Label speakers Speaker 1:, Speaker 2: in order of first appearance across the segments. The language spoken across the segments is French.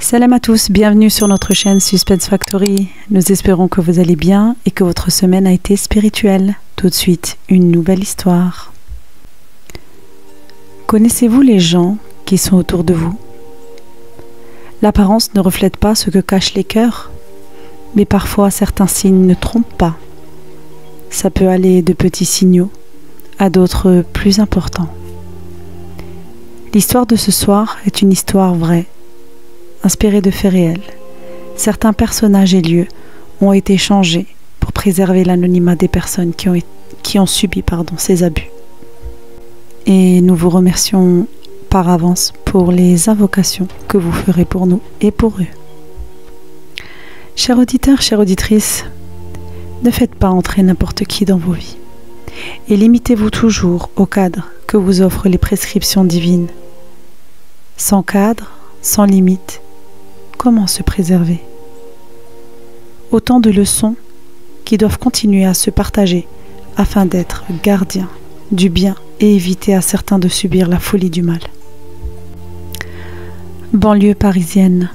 Speaker 1: Salam à tous, bienvenue sur notre chaîne Suspense Factory. Nous espérons que vous allez bien et que votre semaine a été spirituelle. Tout de suite, une nouvelle histoire. Connaissez-vous les gens qui sont autour de vous? L'apparence ne reflète pas ce que cachent les cœurs, mais parfois certains signes ne trompent pas. Ça peut aller de petits signaux à d'autres plus importants. L'histoire de ce soir est une histoire vraie, inspirée de faits réels. Certains personnages et lieux ont été changés pour préserver l'anonymat des personnes qui ont subi ces abus. Et nous vous remercions par avance pour les invocations que vous ferez pour nous et pour eux. Chers auditeurs, chères auditrices, ne faites pas entrer n'importe qui dans vos vies et limitez-vous toujours au cadre que vous offrent les prescriptions divines. Sans cadre, sans limite, comment se préserver? Autant de leçons qui doivent continuer à se partager afin d'être gardiens du bien et éviter à certains de subir la folie du mal. Banlieue parisienne,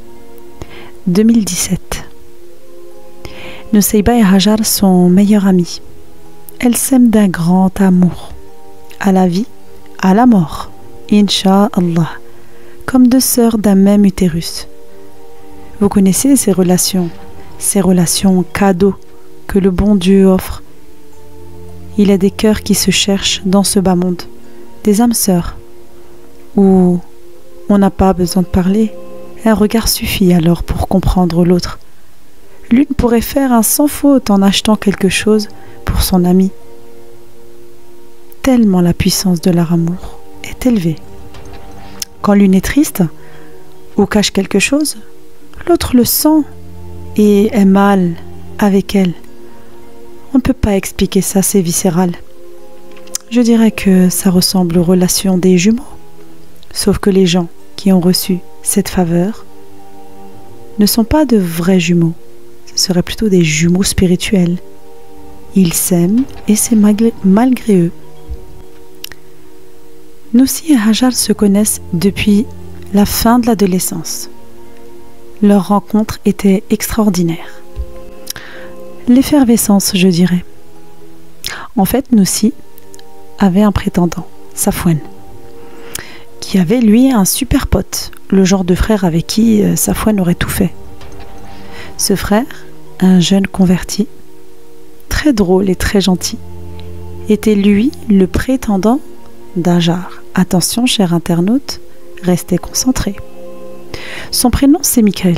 Speaker 1: 2017. Nusseïba et Hajar sont meilleures amies. Elles s'aiment d'un grand amour, à la vie, à la mort, Inch'Allah, comme deux sœurs d'un même utérus. Vous connaissez ces relations cadeaux que le bon Dieu offre. Il y a des cœurs qui se cherchent dans ce bas monde, des âmes sœurs, où on n'a pas besoin de parler, un regard suffit alors pour comprendre l'autre. L'une pourrait faire un sans faute en achetant quelque chose pour son ami. Tellement la puissance de leur amour est élevée. Quand l'une est triste ou cache quelque chose, l'autre le sent et est mal avec elle. On ne peut pas expliquer ça, c'est viscéral. Je dirais que ça ressemble aux relations des jumeaux. Sauf que les gens qui ont reçu cette faveur ne sont pas de vrais jumeaux. Ce seraient plutôt des jumeaux spirituels. Ils s'aiment et c'est malgré eux. Noussi et Hajar se connaissent depuis la fin de l'adolescence. Leur rencontre était extraordinaire. L'effervescence, je dirais. En fait, Noussi avait un prétendant, Safwan, qui avait lui un super pote, le genre de frère avec qui Safwan aurait tout fait. Ce frère, un jeune converti, très drôle et très gentil, était lui le prétendant d'Hajar. Attention, cher internaute, restez concentrés. Son prénom, c'est Michael.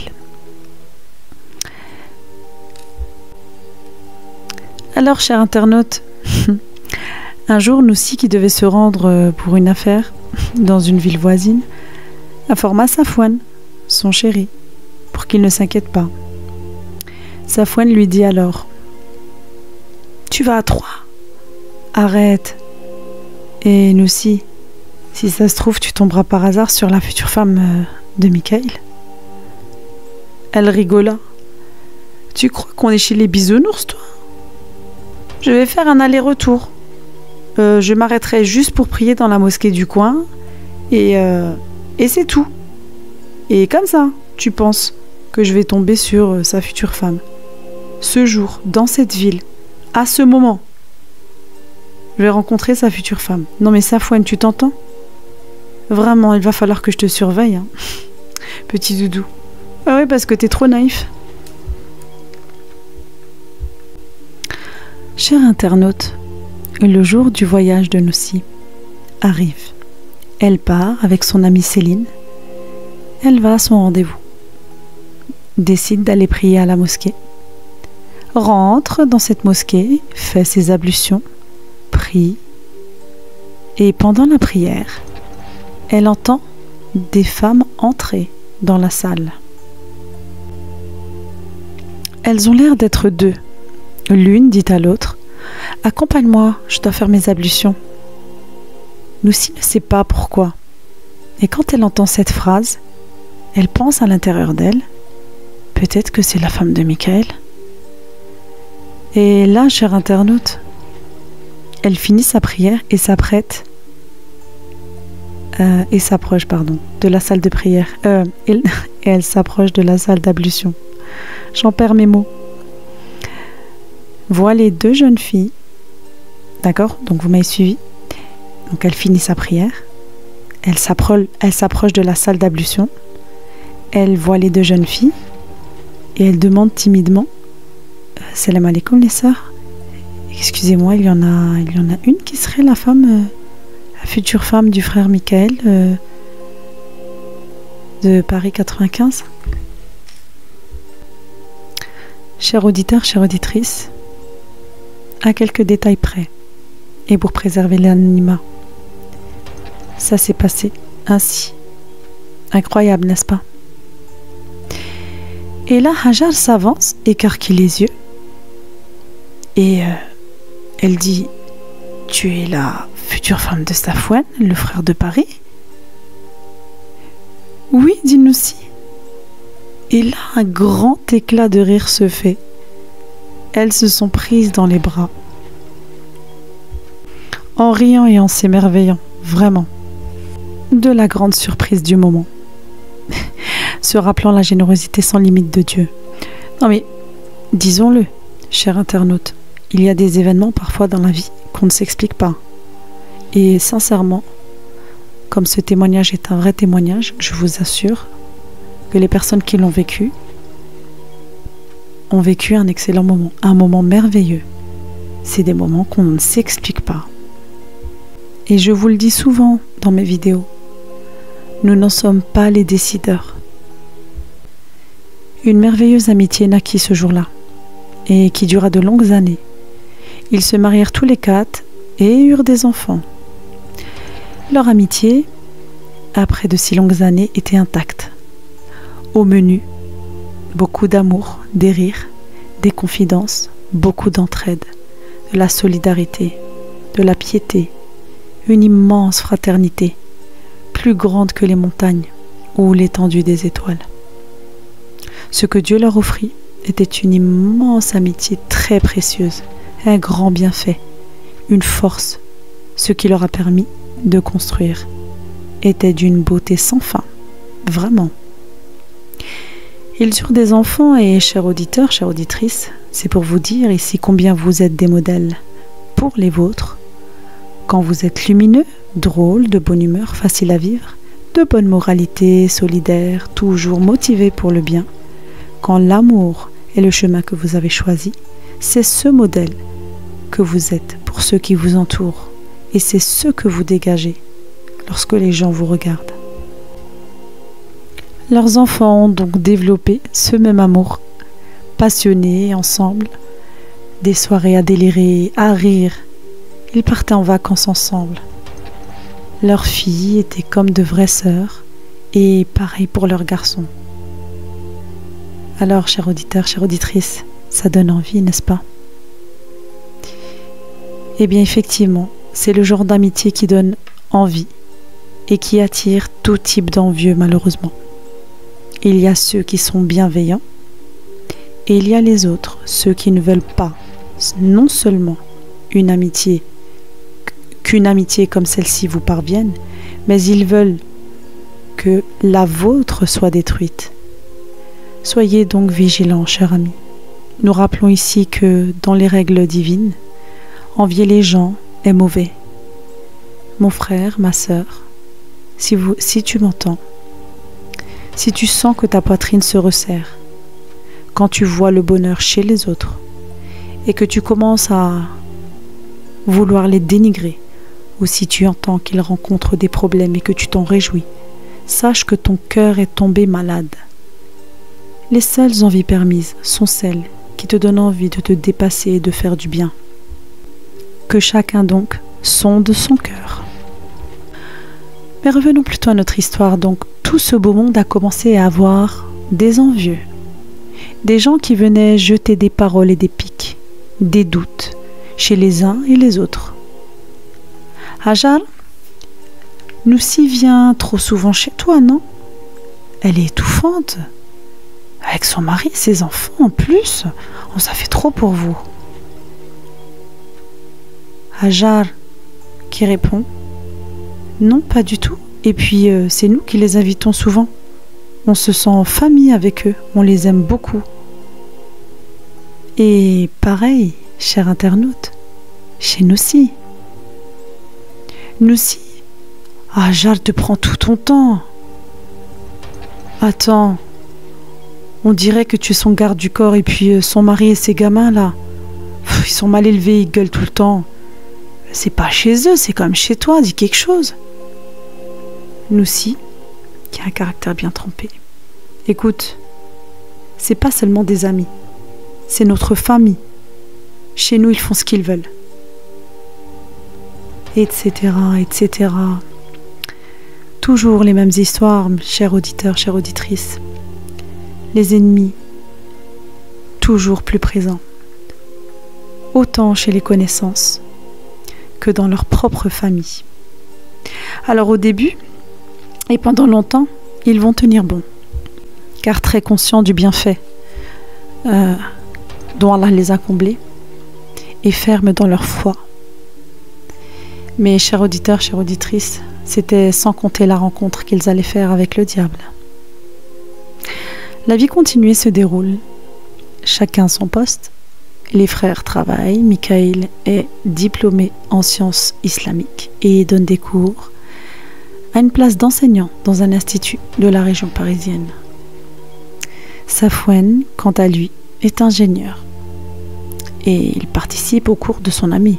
Speaker 1: Alors, cher internaute, un jour, Noussi, qui devait se rendre pour une affaire dans une ville voisine, informa Safwan, son chéri, pour qu'il ne s'inquiète pas. Safwan lui dit alors: « Tu vas à Troyes. Arrête. Et Noussi, si ça se trouve, tu tomberas par hasard sur la future femme de Michael. » Elle rigola. « Tu crois qu'on est chez les bisounours, toi? Je vais faire un aller-retour. Je m'arrêterai juste pour prier dans la mosquée du coin et c'est tout. Et comme ça, tu penses que je vais tomber sur sa future femme. Ce jour, dans cette ville, à ce moment, je vais rencontrer sa future femme. Non mais Safwan, tu t'entends? Vraiment, il va falloir que je te surveille, hein. Petit doudou. Ah oui, parce que t'es trop naïf. » Cher internaute, le jour du voyage de Noussi arrive. Elle part avec son amie Céline. Elle va à son rendez-vous. Décide d'aller prier à la mosquée. Rentre dans cette mosquée, fait ses ablutions, prie. Et pendant la prière, elle entend des femmes entrer dans la salle. Elles ont l'air d'être deux. L'une dit à l'autre: « Accompagne-moi, je dois faire mes ablutions. » Noussi ne sait pas pourquoi. Et quand elle entend cette phrase, elle pense à l'intérieur d'elle: « Peut-être que c'est la femme de Michael. » Et là, cher internaute, elle finit sa prière et s'apprête et s'approche, de la salle de prière. Et elle s'approche de la salle d'ablution. J'en perds mes mots. Voit les deux jeunes filles. D'accord? Donc vous m'avez suivi. Donc elle finit sa prière. Elle s'approche de la salle d'ablution. Elle voit les deux jeunes filles. Et elle demande timidement, Salam alaikum les sœurs. Excusez-moi, il y en a une qui serait la future femme du frère Michael de Paris 95. Cher auditeur, chère auditrice, à quelques détails près, et pour préserver l'anonymat, ça s'est passé ainsi. Incroyable, n'est-ce pas? Et là, Hajar s'avance, écarquille les yeux, et elle dit, tu es la future femme de Safwan, le frère de Paris? Oui, dit Noussi. Et là, un grand éclat de rire se fait. Elles se sont prises dans les bras, en riant et en s'émerveillant, vraiment, de la grande surprise du moment, se rappelant la générosité sans limite de Dieu. Non mais, disons-le, cher internaute, il y a des événements parfois dans la vie qu'on ne s'explique pas. Et sincèrement, comme ce témoignage est un vrai témoignage, je vous assure que les personnes qui l'ont vécu ont vécu un excellent moment, un moment merveilleux. C'est des moments qu'on ne s'explique pas. Et je vous le dis souvent dans mes vidéos, nous n'en sommes pas les décideurs. Une merveilleuse amitié naquit ce jour-là, et qui dura de longues années. Ils se marièrent tous les quatre et eurent des enfants. Leur amitié, après de si longues années, était intacte. Au menu, beaucoup d'amour, des rires, des confidences, beaucoup d'entraide, de la solidarité, de la piété, une immense fraternité, plus grande que les montagnes ou l'étendue des étoiles. Ce que Dieu leur offrit était une immense amitié très précieuse, un grand bienfait, une force. Ce qui leur a permis de construire était d'une beauté sans fin, vraiment. Ils eurent des enfants et, chers auditeurs, chères auditrices, c'est pour vous dire ici combien vous êtes des modèles pour les vôtres, quand vous êtes lumineux, drôle, de bonne humeur, facile à vivre, de bonne moralité, solidaire, toujours motivé pour le bien, quand l'amour est le chemin que vous avez choisi, c'est ce modèle que vous êtes pour ceux qui vous entourent et c'est ce que vous dégagez lorsque les gens vous regardent. Leurs enfants ont donc développé ce même amour, passionnés ensemble, des soirées à délirer, à rire. Ils partaient en vacances ensemble. Leurs filles étaient comme de vraies sœurs et pareil pour leurs garçons. Alors, chers auditeurs, chères auditrices, ça donne envie, n'est-ce pas? Eh bien, effectivement, c'est le genre d'amitié qui donne envie et qui attire tout type d'envieux, malheureusement. Il y a ceux qui sont bienveillants et il y a les autres, ceux qui ne veulent pas, non seulement qu'une amitié comme celle-ci vous parvienne, mais ils veulent que la vôtre soit détruite. Soyez donc vigilants, chers amis. Nous rappelons ici que dans les règles divines, envier les gens est mauvais. Mon frère, ma sœur, si tu m'entends, si tu sens que ta poitrine se resserre, quand tu vois le bonheur chez les autres, et que tu commences à vouloir les dénigrer, ou si tu entends qu'ils rencontrent des problèmes et que tu t'en réjouis, sache que ton cœur est tombé malade. Les seules envies permises sont celles qui te donnent envie de te dépasser et de faire du bien. Que chacun donc sonde son cœur. Mais revenons plutôt à notre histoire. Donc, tout ce beau monde a commencé à avoir des envieux. Des gens qui venaient jeter des paroles et des piques, des doutes, chez les uns et les autres. Hajar, Noussi vient trop souvent chez toi, non? Elle est étouffante. Avec son mari et ses enfants en plus, ça fait trop pour vous. Hajar qui répond, non, pas du tout, Et puis, c'est nous qui les invitons souvent. On se sent en famille avec eux, on les aime beaucoup. Et pareil, cher internaute, chez Noussi. Noussi, Hajar te prend tout ton temps. Attends, on dirait que tu es son garde du corps et puis son mari et ses gamins là, ils sont mal élevés, ils gueulent tout le temps. C'est pas chez eux, c'est comme chez toi, dis quelque chose. Noussi, qui a un caractère bien trempé. Écoute, c'est pas seulement des amis, c'est notre famille. Chez nous, ils font ce qu'ils veulent. Etc., etc. Toujours les mêmes histoires, chers auditeurs, chères auditrices. Les ennemis, toujours plus présents. Autant chez les connaissances que dans leur propre famille. Alors au début, et pendant longtemps, ils vont tenir bon, car très conscients du bienfait dont Allah les a comblés, et fermes dans leur foi. Mais chers auditeurs, chères auditrices, c'était sans compter la rencontre qu'ils allaient faire avec le diable. La vie continuée se déroule, chacun son poste. Les frères travaillent, Michael est diplômé en sciences islamiques et donne des cours à une place d'enseignant dans un institut de la région parisienne. Safwan, quant à lui, est ingénieur et il participe aux cours de son ami.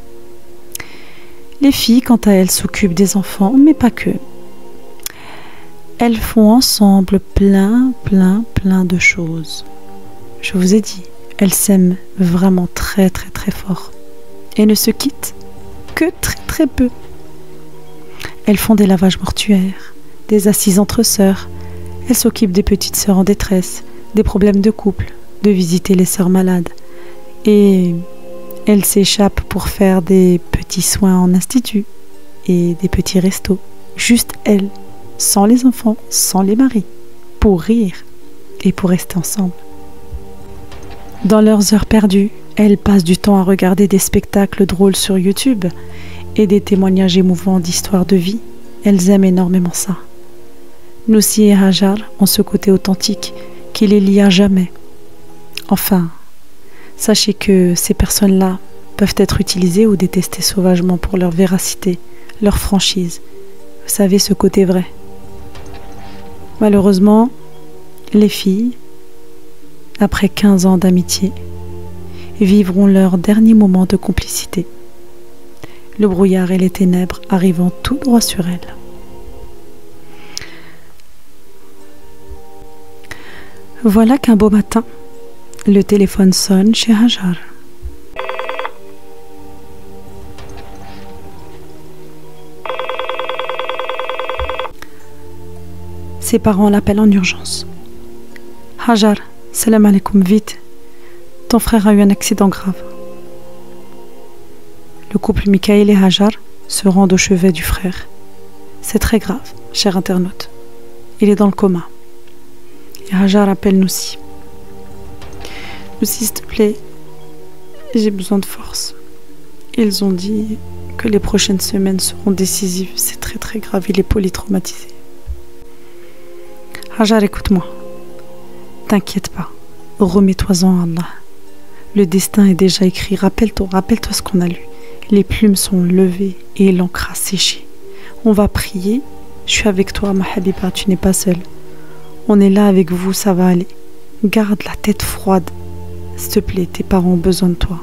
Speaker 1: Les filles, quant à elles, s'occupent des enfants, mais pas que. Elles font ensemble plein de choses. Je vous ai dit, elles s'aiment vraiment très fort et ne se quittent que très peu. Elles font des lavages mortuaires, des assises entre sœurs. Elles s'occupent des petites sœurs en détresse, des problèmes de couple, de visiter les sœurs malades. Et elles s'échappent pour faire des petits soins en institut et des petits restos. Juste elles, sans les enfants, sans les maris, pour rire et pour rester ensemble. Dans leurs heures perdues, elles passent du temps à regarder des spectacles drôles sur YouTube et des témoignages émouvants d'histoires de vie. Elles aiment énormément ça. Noussi et Hajar ont ce côté authentique qui les lie à jamais. Enfin, sachez que ces personnes-là peuvent être utilisées ou détestées sauvagement pour leur véracité, leur franchise. Vous savez, ce côté vrai. Malheureusement, les filles, après 15 ans d'amitié, vivront leur dernier moment de complicité. Le brouillard et les ténèbres arrivant tout droit sur elles. Voilà qu'un beau matin, le téléphone sonne chez Hajar. Ses parents l'appellent en urgence. Hajar, salam alaikum, vite. Ton frère a eu un accident grave. Le couple Michael et Hajar se rendent au chevet du frère. C'est très grave, cher internaute. Il est dans le coma. Et Hajar appelle Noussi. Noussi, s'il te plaît, j'ai besoin de force. Ils ont dit que les prochaines semaines seront décisives. C'est très grave, il est polytraumatisé. Hajar, écoute-moi. T'inquiète pas. Remets-toi-en à Allah. Le destin est déjà écrit. Rappelle-toi ce qu'on a lu. Les plumes sont levées et l'encre a séché. On va prier. Je suis avec toi, ma habiba, tu n'es pas seule. On est là avec vous, ça va aller. Garde la tête froide. S'il te plaît, tes parents ont besoin de toi.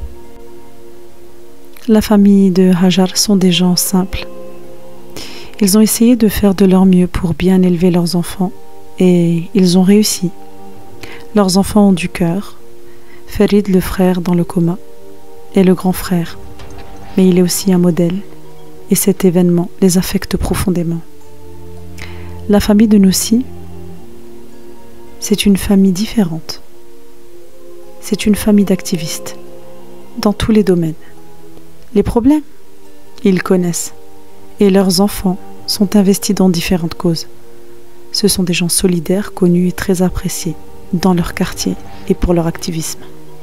Speaker 1: La famille de Hajar sont des gens simples. Ils ont essayé de faire de leur mieux pour bien élever leurs enfants et ils ont réussi. Leurs enfants ont du cœur. Farid, le frère dans le coma, est le grand frère, mais il est aussi un modèle et cet événement les affecte profondément. La famille de Noussi, c'est une famille différente. C'est une famille d'activistes dans tous les domaines. Les problèmes, ils connaissent et leurs enfants sont investis dans différentes causes. Ce sont des gens solidaires, connus et très appréciés dans leur quartier et pour leur activisme.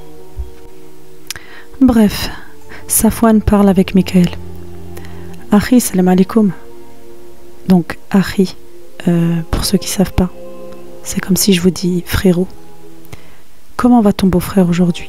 Speaker 1: Bref, Safwan parle avec Michael. Akhi, salam alaikum. Donc, Ahi, pour ceux qui ne savent pas, c'est comme si je vous dis frérot. Comment va ton beau-frère aujourd'hui?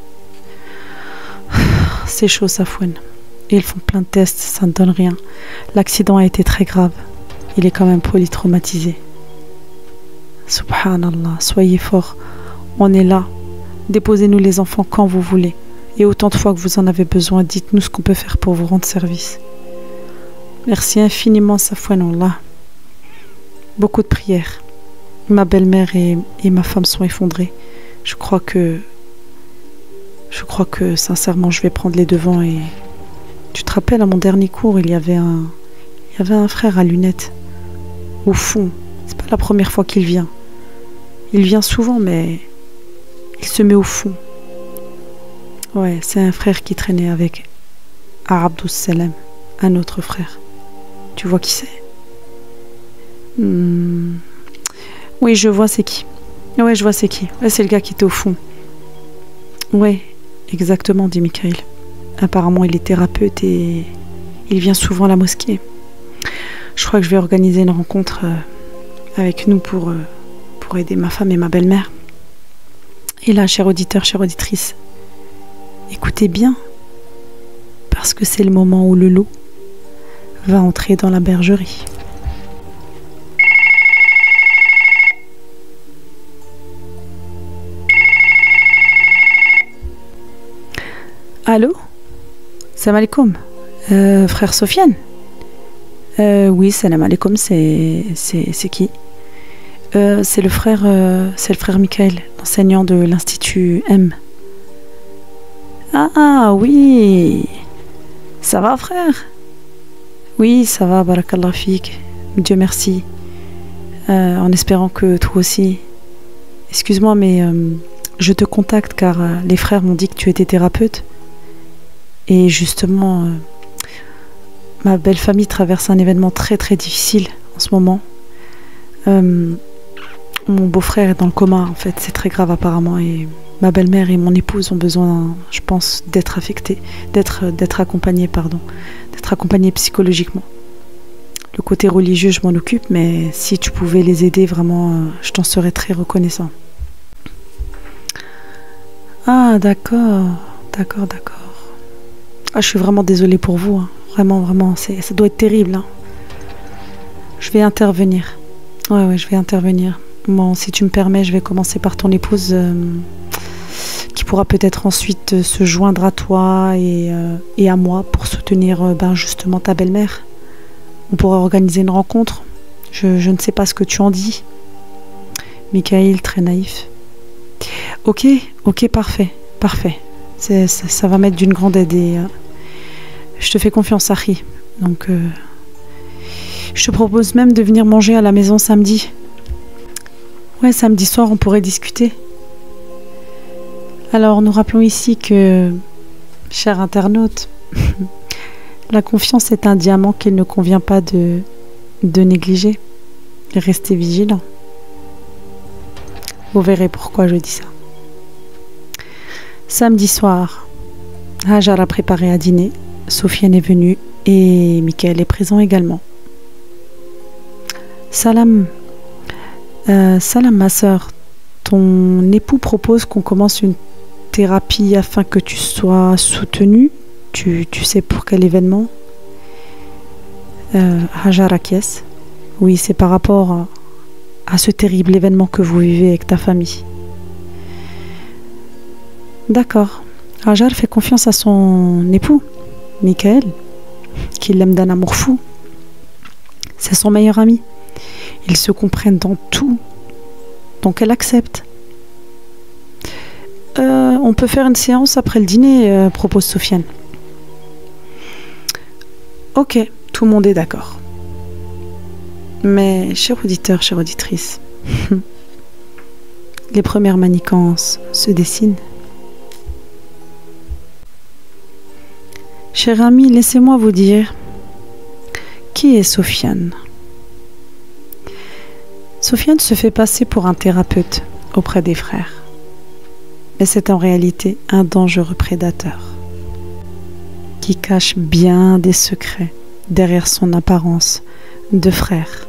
Speaker 1: C'est chaud, Safwan. Ils font plein de tests, ça ne donne rien. L'accident a été très grave. Il est quand même polytraumatisé. Subhanallah, soyez forts. On est là. Déposez-nous les enfants quand vous voulez. Et autant de fois que vous en avez besoin, dites-nous ce qu'on peut faire pour vous rendre service. Merci infiniment, Safwanallah. Beaucoup de prières. Ma belle-mère et ma femme sont effondrées. Je crois que sincèrement, je vais prendre les devants. Et tu te rappelles, à mon dernier cours, il y avait un frère à lunettes. Au fond, c'est pas la première fois qu'il vient. Il vient souvent, mais il se met au fond. Ouais, c'est un frère qui traînait avec Abdus Salam, un autre frère. Tu vois qui c'est? Oui, je vois c'est qui. Ouais, je vois c'est qui. Ouais, c'est le gars qui était au fond. Ouais, exactement, dit Michael. Apparemment, il est thérapeute et il vient souvent à la mosquée. Je crois que je vais organiser une rencontre avec nous pour aider ma femme et ma belle-mère. Et là, chers auditeurs, chères auditrices, écoutez bien, parce que c'est le moment où le lot va entrer dans la bergerie. Allô? Salam alaikum. Frère Sofiane? Oui, salam alaikum, c'est qui? C'est le frère Michael, enseignant de l'Institut M. Ah oui, ça va frère? Oui, ça va, barakallah fik, Dieu merci. En espérant que toi aussi. Excuse-moi, mais je te contacte car les frères m'ont dit que tu étais thérapeute. Et justement, ma belle famille traverse un événement très très difficile en ce moment. Mon beau-frère est dans le coma, en fait, c'est très grave apparemment. Et ma belle-mère et mon épouse ont besoin, je pense, d'être affectées, d'être accompagnées, d'être accompagnées psychologiquement. Le côté religieux, je m'en occupe, mais si tu pouvais les aider, vraiment, je t'en serais très reconnaissant. Ah, d'accord. Ah, je suis vraiment désolée pour vous, hein. Vraiment, ça doit être terrible, hein. Je vais intervenir. Ouais, je vais intervenir. Bon, si tu me permets, je vais commencer par ton épouse, qui pourra peut-être ensuite se joindre à toi et à moi pour soutenir justement ta belle-mère. On pourra organiser une rencontre. Je ne sais pas ce que tu en dis. Michael, très naïf. Ok, parfait. Ça va m'être d'une grande aide et je te fais confiance, Harry. Donc, je te propose même de venir manger à la maison samedi. Ouais, samedi soir, on pourrait discuter. Alors, nous rappelons ici que, chers internautes, la confiance est un diamant qu'il ne convient pas de négliger. Restez vigilants. Vous verrez pourquoi je dis ça. Samedi soir, Hajar a préparé à dîner. Sofiane est venue et Michael est présent également. Salam, ma sœur. Ton époux propose qu'on commence une thérapie afin que tu sois soutenue. Tu sais pour quel événement? Hajar acquiesce. Oui, c'est par rapport à ce terrible événement que vous vivez avec ta famille. D'accord. Hajar fait confiance à son époux, Michael, qui l'aime d'un amour fou. C'est son meilleur ami. Ils se comprennent dans tout. Donc elle accepte. On peut faire une séance après le dîner, propose Sofiane. Ok, tout le monde est d'accord. Mais, chers auditeurs, chères auditrices, les premières manigances se dessinent. Cher ami, laissez-moi vous dire qui est Sofiane. Sofiane se fait passer pour un thérapeute auprès des frères. Mais c'est en réalité un dangereux prédateur qui cache bien des secrets derrière son apparence 2 frères.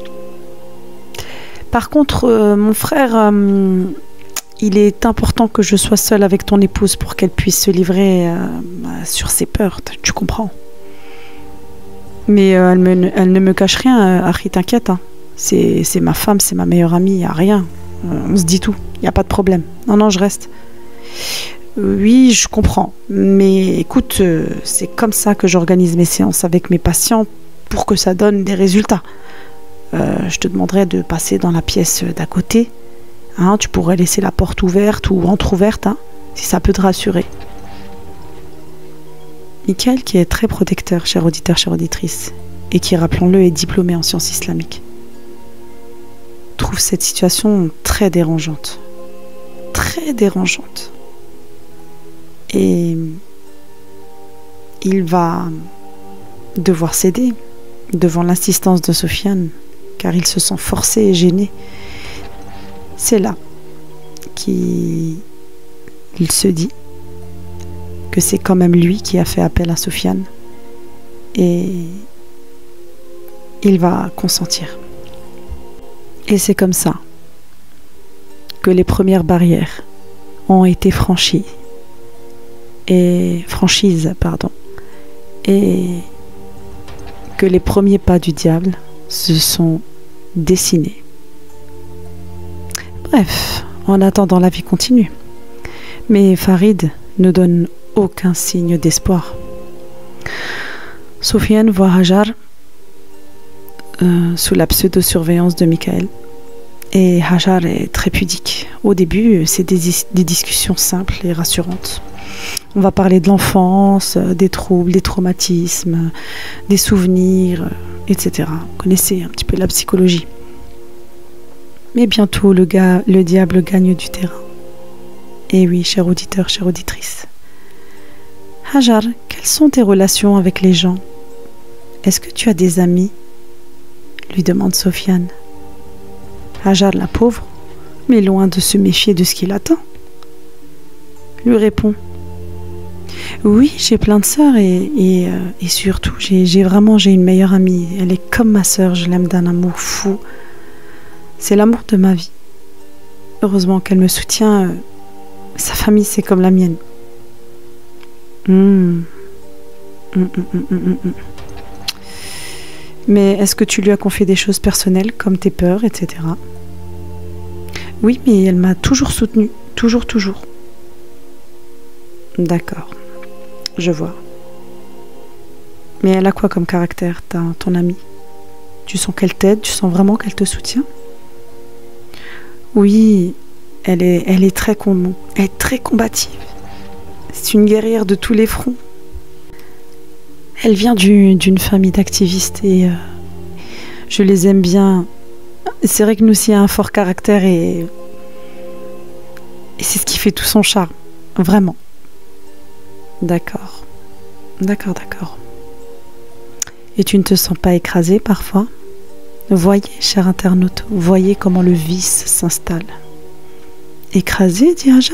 Speaker 1: Par contre, mon frère, il est important que je sois seule avec ton épouse pour qu'elle puisse se livrer sur ses peurs, tu comprends. Mais elle ne me cache rien, Harry, t'inquiète. Hein. C'est ma femme, c'est ma meilleure amie, il n'y a rien. On se dit tout, il n'y a pas de problème. Non, je reste. Oui, je comprends. Mais écoute, c'est comme ça que j'organise mes séances avec mes patients pour que ça donne des résultats. Je te demanderais de passer dans la pièce d'à côté. Hein, tu pourrais laisser la porte ouverte ou entrouverte, hein, si ça peut te rassurer. Michael, qui est très protecteur, cher auditeur, chère auditrice, et qui, rappelons-le, est diplômé en sciences islamiques, trouve cette situation très dérangeante. Très dérangeante. Et il va devoir céder devant l'insistance de Sofiane, car il se sent forcé et gêné. C'est là qu'il se dit que c'est quand même lui qui a fait appel à Sofiane et il va consentir. Et c'est comme ça que les premières barrières ont été franchises, et que les premiers pas du diable se sont dessinés. Bref, en attendant, la vie continue. Mais Farid ne donne aucun signe d'espoir. Sofiane voit Hajar sous la pseudo-surveillance de Michael. Et Hajar est très pudique. Au début, c'est des discussions simples et rassurantes. On va parler de l'enfance, des troubles, des traumatismes, des souvenirs, etc. Vous connaissez un petit peu la psychologie. Mais bientôt, le diable gagne du terrain. Et oui, cher auditeur, chère auditrice. Hajar, quelles sont tes relations avec les gens? Est-ce que tu as des amis? Lui demande Sofiane. Hajar, la pauvre, mais loin de se méfier de ce qui l'attend, lui répond: oui, j'ai plein de sœurs et surtout, j'ai une meilleure amie. Elle est comme ma sœur, je l'aime d'un amour fou. C'est l'amour de ma vie. Heureusement qu'elle me soutient. Sa famille, c'est comme la mienne. Mais est-ce que tu lui as confié des choses personnelles, comme tes peurs, etc. Oui, mais elle m'a toujours soutenue. Toujours. D'accord. Je vois. Mais elle a quoi comme caractère, ton amie? Tu sens qu'elle t'aide? Tu sens vraiment qu'elle te soutient? Oui, elle est très combative. C'est une guerrière de tous les fronts. Elle vient d'une famille d'activistes et je les aime bien. C'est vrai que Noussi a un fort caractère et c'est ce qui fait tout son charme. Vraiment. D'accord. Et tu ne te sens pas écrasée parfois? Voyez, cher internaute, voyez comment le vice s'installe. Écrasée, dit Hajar?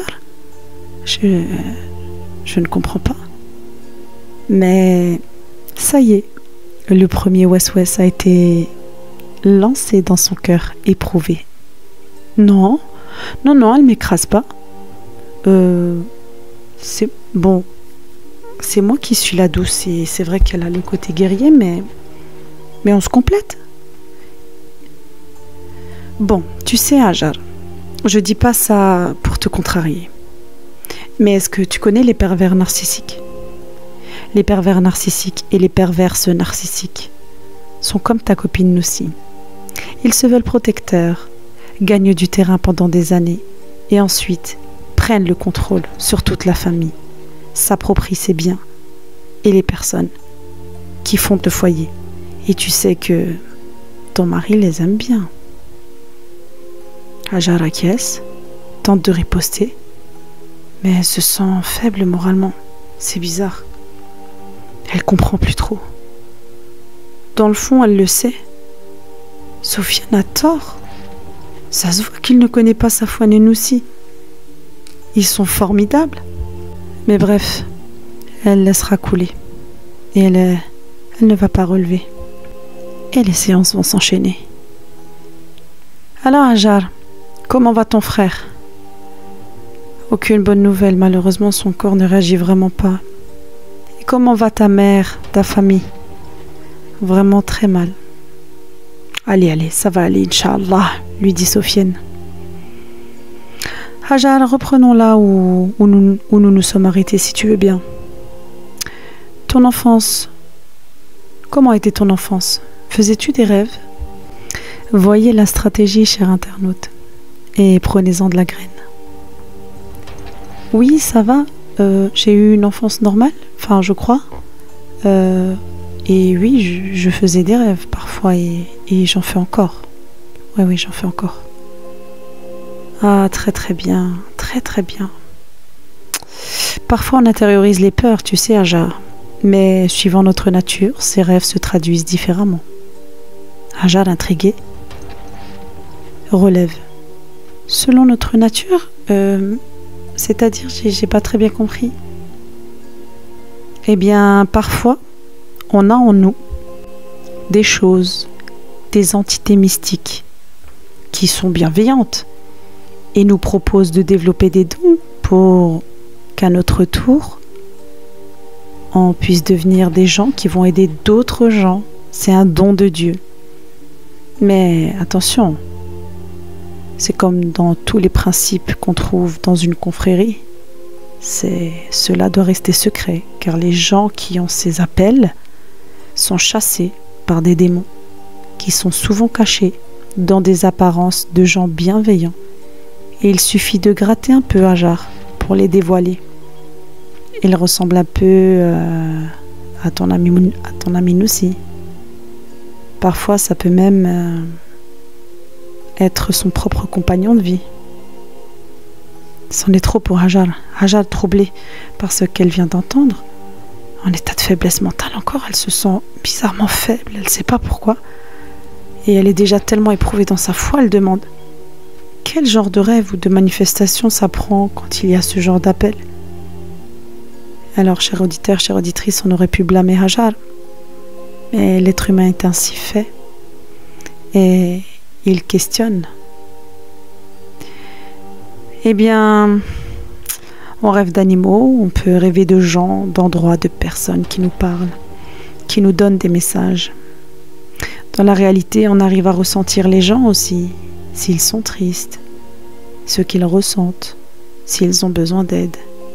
Speaker 1: Je ne comprends pas. Mais ça y est, le premier Wes a été lancé dans son cœur éprouvé. Non, elle m'écrase pas. C'est bon. C'est moi qui suis la douce et c'est vrai qu'elle a le côté guerrier, mais on se complète. Bon, tu sais, Hajar, je dis pas ça pour te contrarier. Mais est-ce que tu connais les pervers narcissiques? Les pervers narcissiques et les perverses narcissiques sont comme ta copine Noussi. Ils se veulent protecteurs, gagnent du terrain pendant des années et ensuite prennent le contrôle sur toute la famille, s'approprient ses biens et les personnes qui font le foyer. Et tu sais que ton mari les aime bien. Hajar acquiesce, tente de riposter, mais elle se sent faible moralement. C'est bizarre. Elle comprend plus trop. Dans le fond, elle le sait. Sofiane a tort. Ça se voit qu'il ne connaît pas Safwan et Noussi. Ils sont formidables. Mais bref, elle laissera couler. Et elle ne va pas relever. et les séances vont s'enchaîner. Alors Hajar, comment va ton frère? Aucune bonne nouvelle, malheureusement son corps ne réagit vraiment pas. Et comment va ta mère, ta famille? Vraiment très mal. Allez, ça va aller, Inch'Allah, lui dit Sofiane. Hajar, reprenons là où nous sommes arrêtés, si tu veux bien. Ton enfance, comment était ton enfance? Faisais-tu des rêves? Voyez la stratégie, cher internaute, et prenez-en de la graine. Oui, ça va. J'ai eu une enfance normale, enfin je crois. Et oui, je faisais des rêves parfois et j'en fais encore. Oui, j'en fais encore. Ah, très bien, très bien. Parfois on intériorise les peurs, tu sais, Hajar. Mais suivant notre nature, ces rêves se traduisent différemment. Hajar, intrigué, relève. Selon notre nature, c'est-à-dire, j'ai pas très bien compris. Eh bien, parfois, on a en nous des choses, des entités mystiques qui sont bienveillantes et nous proposent de développer des dons pour qu'à notre tour, on puisse devenir des gens qui vont aider d'autres gens. C'est un don de Dieu. Mais attention, c'est comme dans tous les principes qu'on trouve dans une confrérie. Cela doit rester secret, car les gens qui ont ces appels sont chassés par des démons qui sont souvent cachés dans des apparences de gens bienveillants. Et il suffit de gratter un peu Hajar pour les dévoiler. Il ressemble un peu à ton ami Noussi. Parfois, ça peut même être son propre compagnon de vie. C'en est trop pour Hajar. Hajar, troublée par ce qu'elle vient d'entendre, en état de faiblesse mentale encore, elle se sent bizarrement faible, elle ne sait pas pourquoi. Et elle est déjà tellement éprouvée dans sa foi, elle demande quel genre de rêve ou de manifestation s'apprend quand il y a ce genre d'appel. Alors, cher auditeur, chère auditrice, on aurait pu blâmer Hajar, mais l'être humain est ainsi fait et il questionne. Eh bien, on rêve d'animaux, on peut rêver de gens, d'endroits, de personnes qui nous parlent, qui nous donnent des messages. Dans la réalité, on arrive à ressentir les gens aussi, s'ils sont tristes, ce qu'ils ressentent, s'ils ont besoin d'aide.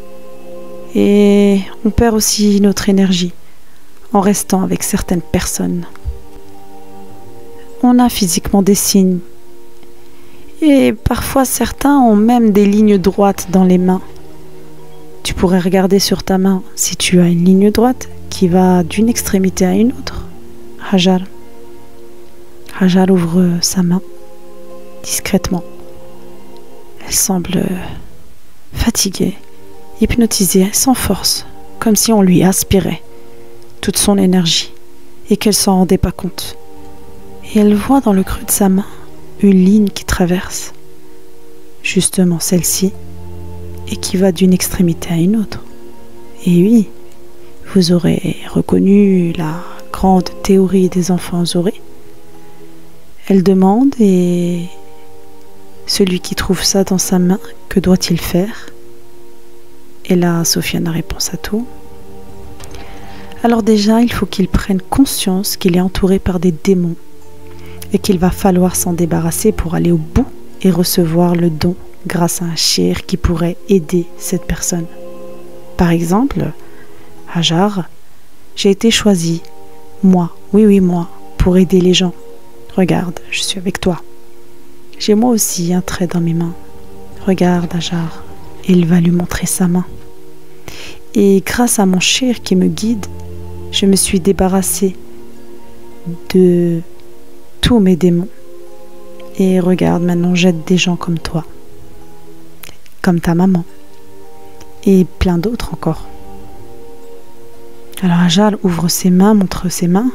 Speaker 1: Et on perd aussi notre énergie en restant avec certaines personnes. On a physiquement des signes. Et parfois certains ont même des lignes droites dans les mains. Tu pourrais regarder sur ta main si tu as une ligne droite qui va d'une extrémité à une autre. Hajar. Hajar ouvre sa main discrètement. Elle semble fatiguée, hypnotisée, sans force, comme si on lui aspirait toute son énergie et qu'elle s'en rendait pas compte. Et elle voit dans le creux de sa main une ligne qui traverse, justement celle-ci, et qui va d'une extrémité à une autre. Et oui, vous aurez reconnu la grande théorie des enfants aurés. Elle demande, et celui qui trouve ça dans sa main, que doit-il faire? Et là, Sofiane a réponse à tout. Alors déjà, il faut qu'il prenne conscience qu'il est entouré par des démons et qu'il va falloir s'en débarrasser pour aller au bout et recevoir le don grâce à un shir qui pourrait aider cette personne. Par exemple, Hajar, j'ai été choisie, moi, oui moi, pour aider les gens. Regarde, je suis avec toi. J'ai moi aussi un trait dans mes mains. Regarde, Hajar. Et il va lui montrer sa main. Et grâce à mon shir qui me guide, je me suis débarrassée de tous mes démons. Et regarde, maintenant j'aide des gens comme toi, comme ta maman, et plein d'autres encore. Alors Hajar ouvre ses mains, montre ses mains.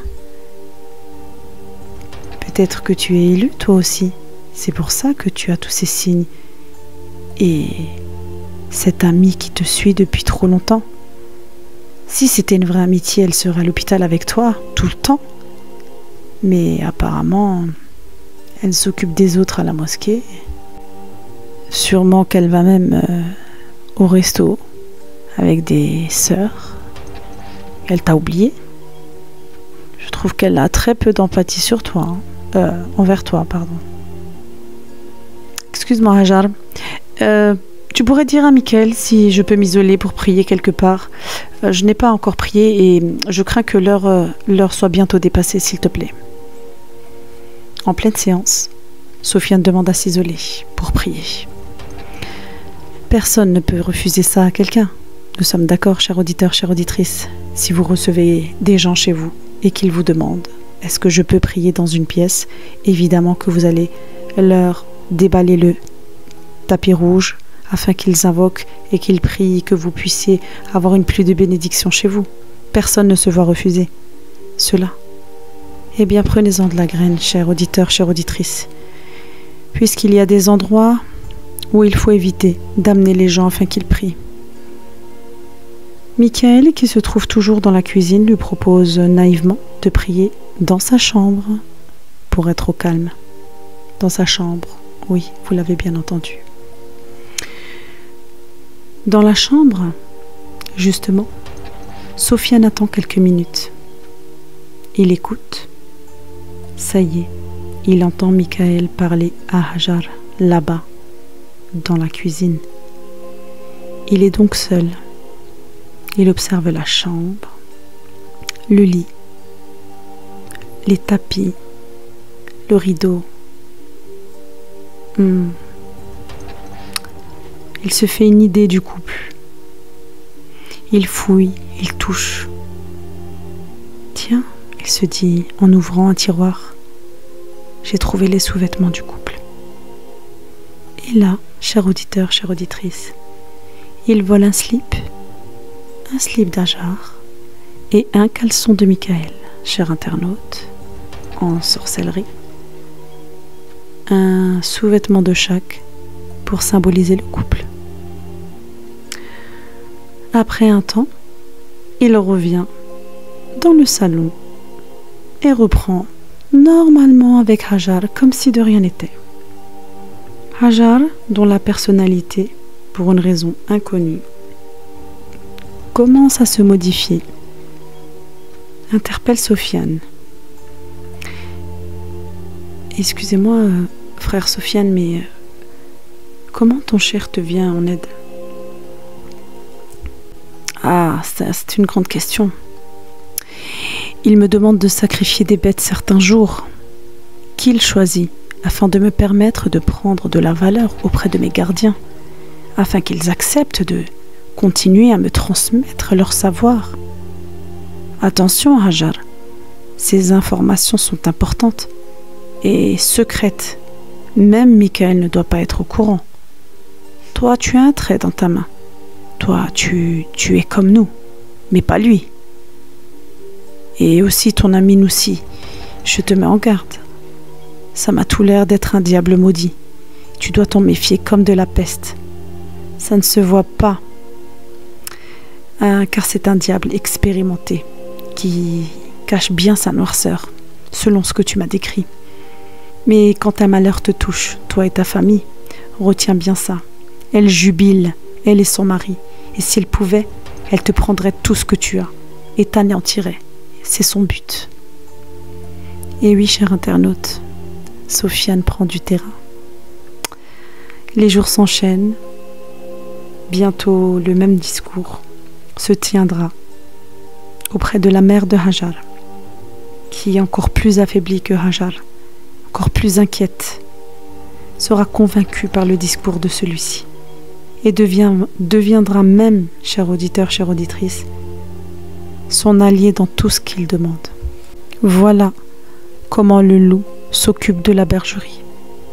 Speaker 1: Peut-être que tu es élu toi aussi. C'est pour ça que tu as tous ces signes. Et cette amie qui te suit depuis trop longtemps, si c'était une vraie amitié, elle serait à l'hôpital avec toi tout le temps. Mais apparemment, elle s'occupe des autres à la mosquée. Sûrement qu'elle va même au resto avec des sœurs. Elle t'a oublié. Je trouve qu'elle a très peu d'empathie sur toi, envers toi, pardon. Excuse-moi, Hajar. Tu pourrais dire à Michael si je peux m'isoler pour prier quelque part. Je n'ai pas encore prié et je crains que l'heure soit bientôt dépassée, s'il te plaît. En pleine séance, Sofiane demande à s'isoler pour prier. Personne ne peut refuser ça à quelqu'un. Nous sommes d'accord, chers auditeurs, chères auditrices. Si vous recevez des gens chez vous et qu'ils vous demandent « Est-ce que je peux prier dans une pièce ?» Évidemment que vous allez leur déballer le tapis rouge afin qu'ils invoquent et qu'ils prient que vous puissiez avoir une pluie de bénédiction chez vous. Personne ne se voit refuser cela. Eh bien, prenez-en de la graine, chers auditeurs, chères auditrices, puisqu'il y a des endroits où il faut éviter d'amener les gens afin qu'ils prient. Michael, qui se trouve toujours dans la cuisine, lui propose naïvement de prier dans sa chambre pour être au calme. Dans sa chambre, oui, vous l'avez bien entendu. Dans la chambre, justement, Sofiane attend quelques minutes. Il écoute. Ça y est, il entend Michael parler à Hajar, là-bas, dans la cuisine. Il est donc seul. Il observe la chambre, le lit, les tapis, le rideau. Il se fait une idée du couple. Il fouille, il touche. Tiens, il se dit en ouvrant un tiroir, j'ai trouvé les sous-vêtements du couple. Et là, cher auditeur, chère auditrice, il vole un slip d'Hajar et un caleçon de Michael, cher internaute, en sorcellerie. Un sous-vêtement de chaque pour symboliser le couple. Après un temps, il revient dans le salon et reprend normalement avec Hajar comme si de rien n'était. Hajar, dont la personnalité, pour une raison inconnue, commence à se modifier, interpelle Sofiane. Excusez-moi, frère Sofiane, mais comment ton cher te vient en aide? Ah, c'est une grande question. Il me demande de sacrifier des bêtes certains jours qu'il choisit afin de me permettre de prendre de la valeur auprès de mes gardiens, afin qu'ils acceptent de continuer à me transmettre leur savoir. Attention, Hajar, ces informations sont importantes et secrètes. Même Michael ne doit pas être au courant. Toi, tu as un trait dans ta main. Toi, tu es comme nous, mais pas lui. Et aussi ton ami Noussi, je te mets en garde. Ça m'a tout l'air d'être un diable maudit. Tu dois t'en méfier comme de la peste. Ça ne se voit pas, car c'est un diable expérimenté qui cache bien sa noirceur, selon ce que tu m'as décrit. Mais quand un malheur te touche, toi et ta famille, retiens bien ça. Elle jubile, elle et son mari. Et s'il pouvait, elle te prendrait tout ce que tu as et t'anéantirait. C'est son but. Et oui, cher internaute, Sofiane prend du terrain. Les jours s'enchaînent. Bientôt, le même discours se tiendra auprès de la mère de Hajar, qui est encore plus affaiblie que Hajar, encore plus inquiète, sera convaincue par le discours de celui-ci et deviendra même, cher auditeur, chère auditrice, son allié dans tout ce qu'il demande. Voilà comment le loup s'occupe de la bergerie.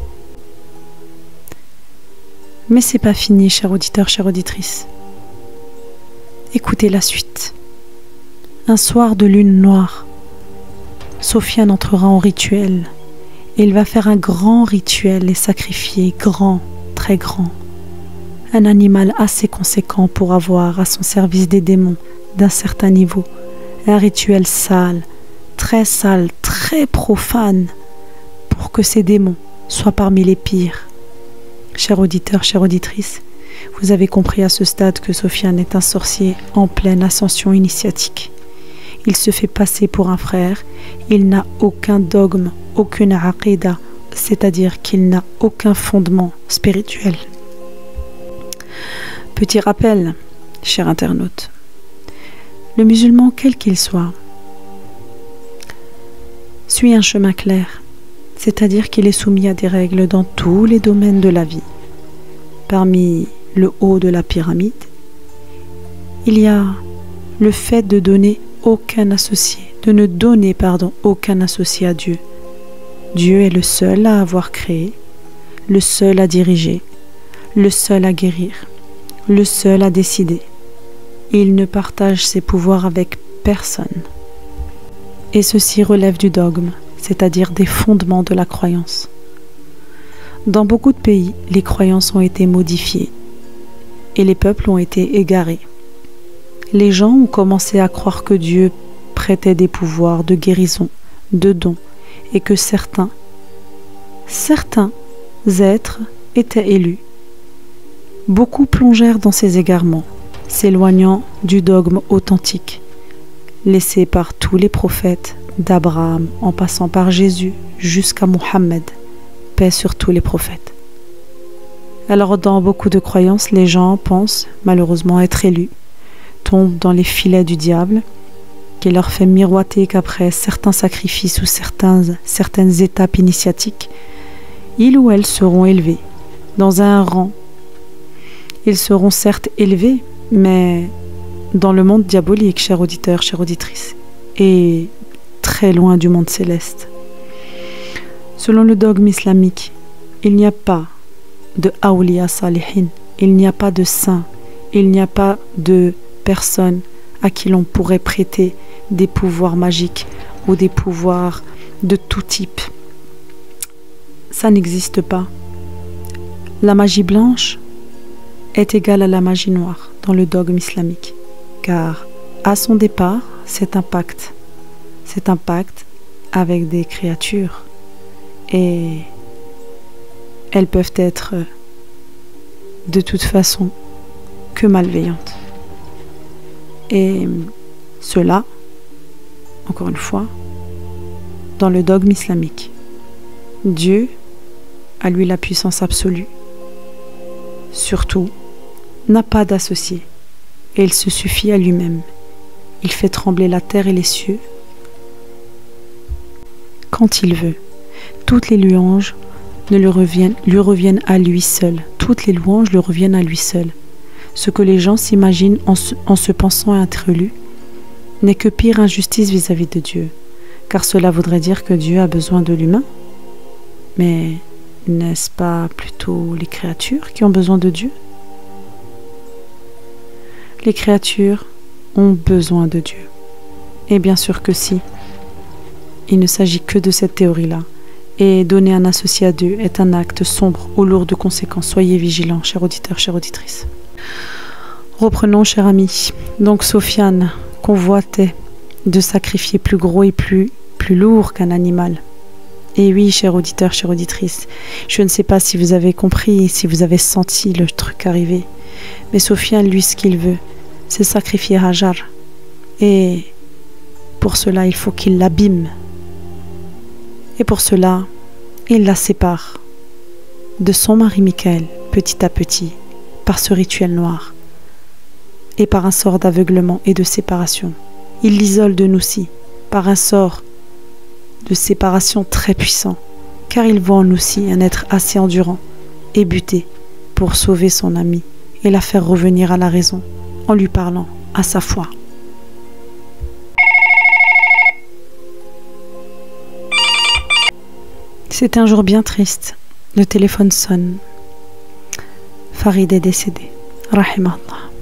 Speaker 1: Mais c'est pas fini, cher auditeur, chère auditrice. Écoutez la suite. Un soir de lune noire, Sofiane entrera en rituel et il va faire un grand rituel et sacrifier grand, très grand, un animal assez conséquent pour avoir à son service des démons d'un certain niveau, un rituel sale, très sale, très profane, pour que ces démons soient parmi les pires. Chers auditeurs, chères auditrices, vous avez compris à ce stade que Sofiane est un sorcier en pleine ascension initiatique. Il se fait passer pour un frère, il n'a aucun dogme, aucune aqida, c'est-à-dire qu'il n'a aucun fondement spirituel. Petit rappel, chers internautes, le musulman, quel qu'il soit, suit un chemin clair, c'est-à-dire qu'il est soumis à des règles dans tous les domaines de la vie. Parmi le haut de la pyramide, il y a le fait de donner aucun associé, de ne donner, aucun associé à Dieu. Dieu est le seul à avoir créé, le seul à diriger, le seul à guérir, le seul à décider. Il ne partage ses pouvoirs avec personne. Et ceci relève du dogme, c'est-à-dire des fondements de la croyance. Dans beaucoup de pays, les croyances ont été modifiées et les peuples ont été égarés. Les gens ont commencé à croire que Dieu prêtait des pouvoirs de guérison, de dons, et que certains êtres étaient élus. Beaucoup plongèrent dans ces égarements, s'éloignant du dogme authentique, laissé par tous les prophètes, d'Abraham en passant par Jésus jusqu'à Mohammed, paix sur tous les prophètes. Alors dans beaucoup de croyances, les gens pensent malheureusement être élus, tombent dans les filets du diable, qui leur fait miroiter qu'après certains sacrifices ou certaines étapes initiatiques, ils ou elles seront élevés dans un rang. Ils seront certes élevés, mais dans le monde diabolique, chers auditeurs, chères auditrices, et très loin du monde céleste. Selon le dogme islamique, il n'y a pas de awliya salihin, il n'y a pas de saints, il n'y a pas de personnes à qui l'on pourrait prêter des pouvoirs magiques ou des pouvoirs de tout type. Ça n'existe pas. La magie blanche est égale à la magie noire dans le dogme islamique, car à son départ, c'est un pacte. C'est un pacte avec des créatures et elles peuvent être de toute façon que malveillantes. Et cela, encore une fois, dans le dogme islamique. Dieu a lui la puissance absolue. Surtout, n'a pas d'associé et il se suffit à lui-même. Il fait trembler la terre et les cieux quand il veut. Toutes les louanges lui reviennent à lui seul. Toutes les louanges lui reviennent à lui seul. Ce que les gens s'imaginent en se pensant être élus n'est que pire injustice vis-à-vis de Dieu, car cela voudrait dire que Dieu a besoin de l'humain. Mais n'est-ce pas plutôt les créatures qui ont besoin de Dieu? Les créatures ont besoin de Dieu. Et bien sûr que si. Il ne s'agit que de cette théorie-là. Et donner un associé à Dieu est un acte sombre ou lourd de conséquences. Soyez vigilants, chers auditeurs, chères auditrices. Reprenons, chers amis. Donc Sofiane convoitait de sacrifier plus gros et plus lourd qu'un animal. Et oui, chers auditeurs, chères auditrices, je ne sais pas si vous avez compris, si vous avez senti le truc arriver. Mais Sofiane, lui, ce qu'il veut, c'est sacrifier Hajar. Et pour cela, il faut qu'il l'abîme. Et pour cela, il la sépare de son mari Michael, petit à petit, par ce rituel noir, et par un sort d'aveuglement et de séparation. Il l'isole de Noussi, par un sort de séparation très puissant, car il voit en Noussi un être assez endurant et buté pour sauver son ami et la faire revenir à la raison en lui parlant à sa foi. C'est un jour bien triste. Le téléphone sonne. Farid est décédé. Rahimahullah.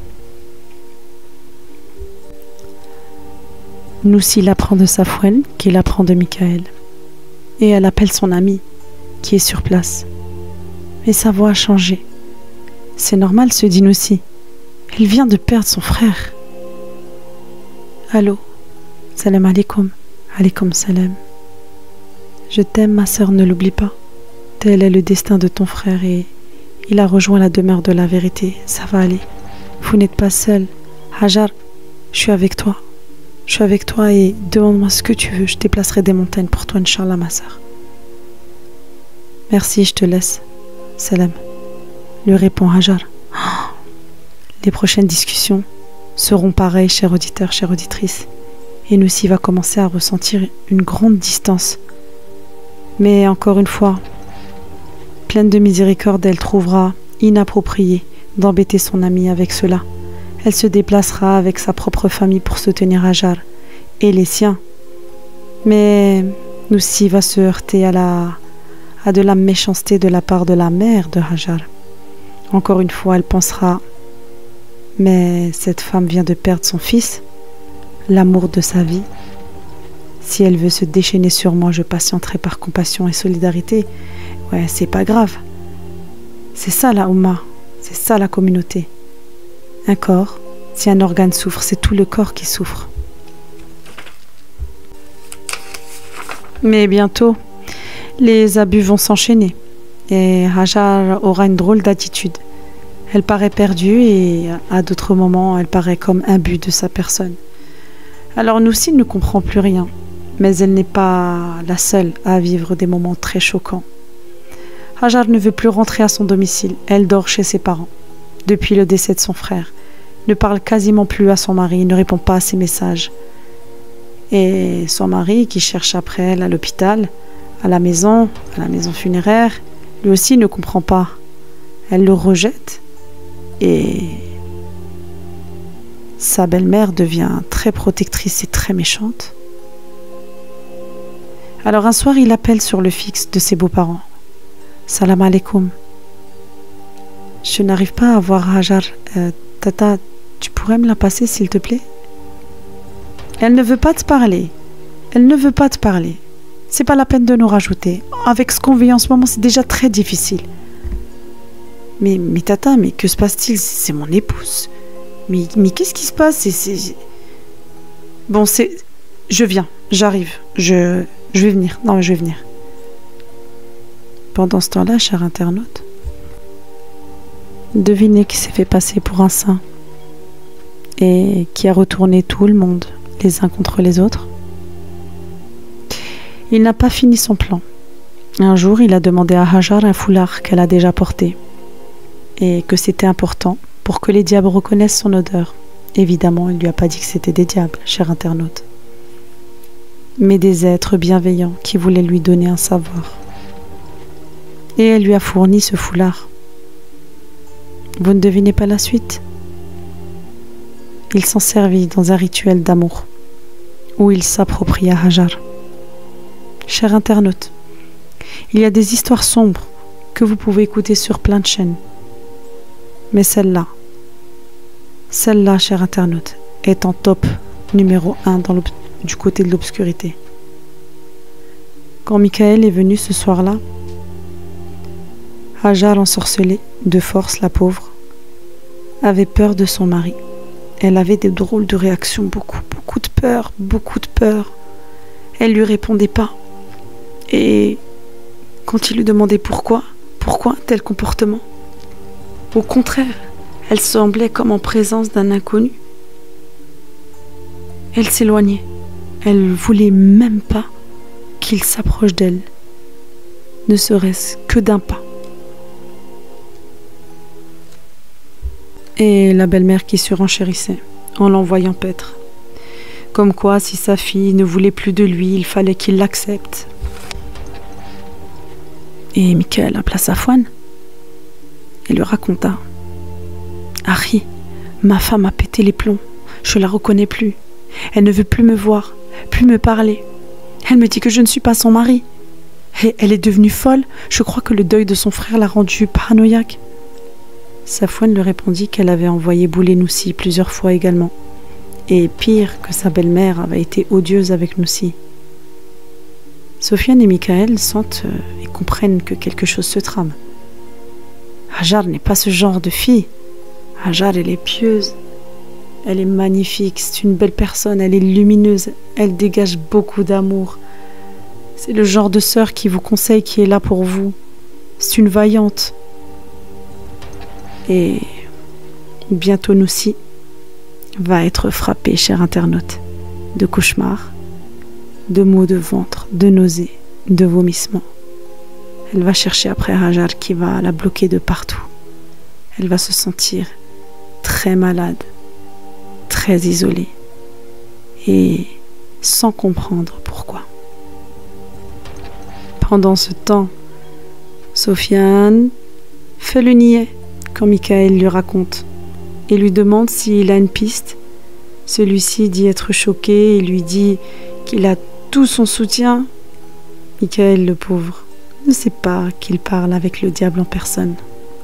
Speaker 1: Noussi l'apprend de Safwan, qui l'apprend de Michael. Et elle appelle son ami, qui est sur place. Mais sa voix a changé. C'est normal, se dit Noussi. Elle vient de perdre son frère. Allô, salam alaikum. Alaykoum salam. Je t'aime, ma sœur, ne l'oublie pas. Tel est le destin de ton frère et il a rejoint la demeure de la vérité. Ça va aller. Vous n'êtes pas seul. Hajar, je suis avec toi. Je suis avec toi et demande-moi ce que tu veux. Je déplacerai des montagnes pour toi, Inch'Allah, ma sœur. Merci, je te laisse. Salam. Lui répond Hajar. Les prochaines discussions seront pareilles, chers auditeurs, chères auditrices. Et Noussi va commencer à ressentir une grande distance. Mais encore une fois, pleine de miséricorde, elle trouvera inapproprié d'embêter son amie avec cela. Elle se déplacera avec sa propre famille pour soutenir Hajar et les siens. Mais Noussi va se heurter à de la méchanceté de la part de la mère de Hajar. Encore une fois, elle pensera « Mais cette femme vient de perdre son fils, l'amour de sa vie. Si elle veut se déchaîner sur moi, je patienterai par compassion et solidarité. Ouais, c'est pas grave. C'est ça la Oumma, c'est ça la communauté. Un corps, si un organe souffre, c'est tout le corps qui souffre. » Mais bientôt, les abus vont s'enchaîner et Hajar aura une drôle d'attitude. Elle paraît perdue et à d'autres moments, elle paraît comme imbue de sa personne. Alors Noussi ne comprend plus rien, mais elle n'est pas la seule à vivre des moments très choquants. Hajar ne veut plus rentrer à son domicile, elle dort chez ses parents. Depuis le décès de son frère, ne parle quasiment plus à son mari, ne répond pas à ses messages. Et son mari, qui cherche après elle à l'hôpital, à la maison funéraire, lui aussi ne comprend pas. Elle le rejette et sa belle-mère devient très protectrice et très méchante. Alors un soir, il appelle sur le fixe de ses beaux-parents. « Salam alaikum. Je n'arrive pas à voir Hajar. Tata, tu pourrais me la passer s'il te plaît ?» Elle ne veut pas te parler. Elle ne veut pas te parler. C'est pas la peine de nous rajouter. Avec ce qu'on vit en ce moment, c'est déjà très difficile. Mais tata, mais que se passe-t-il? C'est mon épouse. Mais qu'est-ce qui se passe? Bon, je viens, j'arrive. Je vais venir. Non, mais je vais venir. Pendant ce temps-là, cher internaute, devinez qui s'est fait passer pour un saint et qui a retourné tout le monde les uns contre les autres. Il n'a pas fini son plan. Un jour, il a demandé à Hajar un foulard qu'elle a déjà porté et que c'était important pour que les diables reconnaissent son odeur. Évidemment, il ne lui a pas dit que c'était des diables, cher internaute, mais des êtres bienveillants qui voulaient lui donner un savoir. Et elle lui a fourni ce foulard. Vous ne devinez pas la suite? Il s'en servit dans un rituel d'amour où il s'appropria Hajar. Cher internaute, il y a des histoires sombres que vous pouvez écouter sur plein de chaînes. Mais celle-là, cher internaute, est en top numéro 1 du côté de l'obscurité. Quand Michael est venu ce soir-là, Hajar, ensorcelée de force, la pauvre, avait peur de son mari. Elle avait des drôles de réactions, beaucoup de peur. Elle lui répondait pas. Et quand il lui demandait pourquoi un tel comportement, au contraire, elle semblait comme en présence d'un inconnu. Elle s'éloignait. Elle voulait même pas qu'il s'approche d'elle, ne serait-ce que d'un pas. Et la belle-mère qui surenchérissait en l'envoyant paître. Comme quoi, si sa fille ne voulait plus de lui, il fallait qu'il l'accepte. Et Michael appela Safwan et lui raconta. « Harry, ma femme a pété les plombs. Je la reconnais plus. Elle ne veut plus me voir, plus me parler. Elle me dit que je ne suis pas son mari. Et elle est devenue folle. Je crois que le deuil de son frère l'a rendue paranoïaque. » Safwan lui répondit qu'elle avait envoyé bouler Noussi plusieurs fois également. Et pire, que sa belle-mère avait été odieuse avec Noussi. Sofiane et Michael sentent et comprennent que quelque chose se trame. Hajar n'est pas ce genre de fille. Hajar, elle est pieuse. Elle est magnifique, c'est une belle personne, elle est lumineuse, elle dégage beaucoup d'amour. C'est le genre de sœur qui vous conseille, qui est là pour vous. C'est une vaillante. Et bientôt Noussi va être frappée, cher internaute, de cauchemars, de maux de ventre, de nausées, de vomissements. Elle va chercher après Hajar qui va la bloquer de partout. Elle va se sentir très malade, très isolée et sans comprendre pourquoi. Pendant ce temps, Sofiane fait le niais quand Michael lui raconte et lui demande s'il a une piste. Celui-ci dit être choqué et lui dit qu'il a tout son soutien. Michael, le pauvre, ne sait pas qu'il parle avec le diable en personne.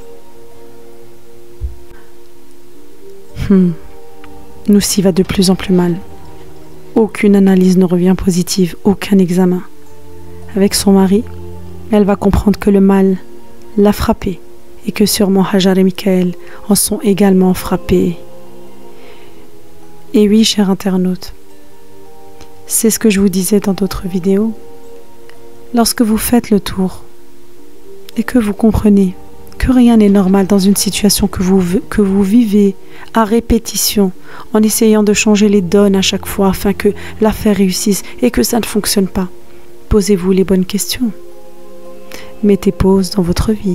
Speaker 1: Noussi va de plus en plus mal. Aucune analyse ne revient positive, aucun examen. Avec son mari, elle va comprendre que le mal l'a frappée et que sûrement Hajar et Michael en sont également frappés. Et oui, cher internaute, c'est ce que je vous disais dans d'autres vidéos. Lorsque vous faites le tour et que vous comprenez que rien n'est normal dans une situation que vous vivez à répétition, en essayant de changer les donnes à chaque fois afin que l'affaire réussisse et que ça ne fonctionne pas, posez-vous les bonnes questions. Mettez pause dans votre vie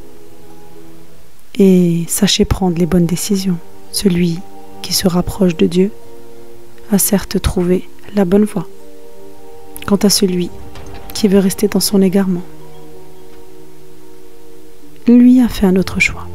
Speaker 1: et sachez prendre les bonnes décisions. Celui qui se rapproche de Dieu a certes trouvé la bonne voie. Quant à celui qui veut rester dans son égarement, lui a fait un autre choix.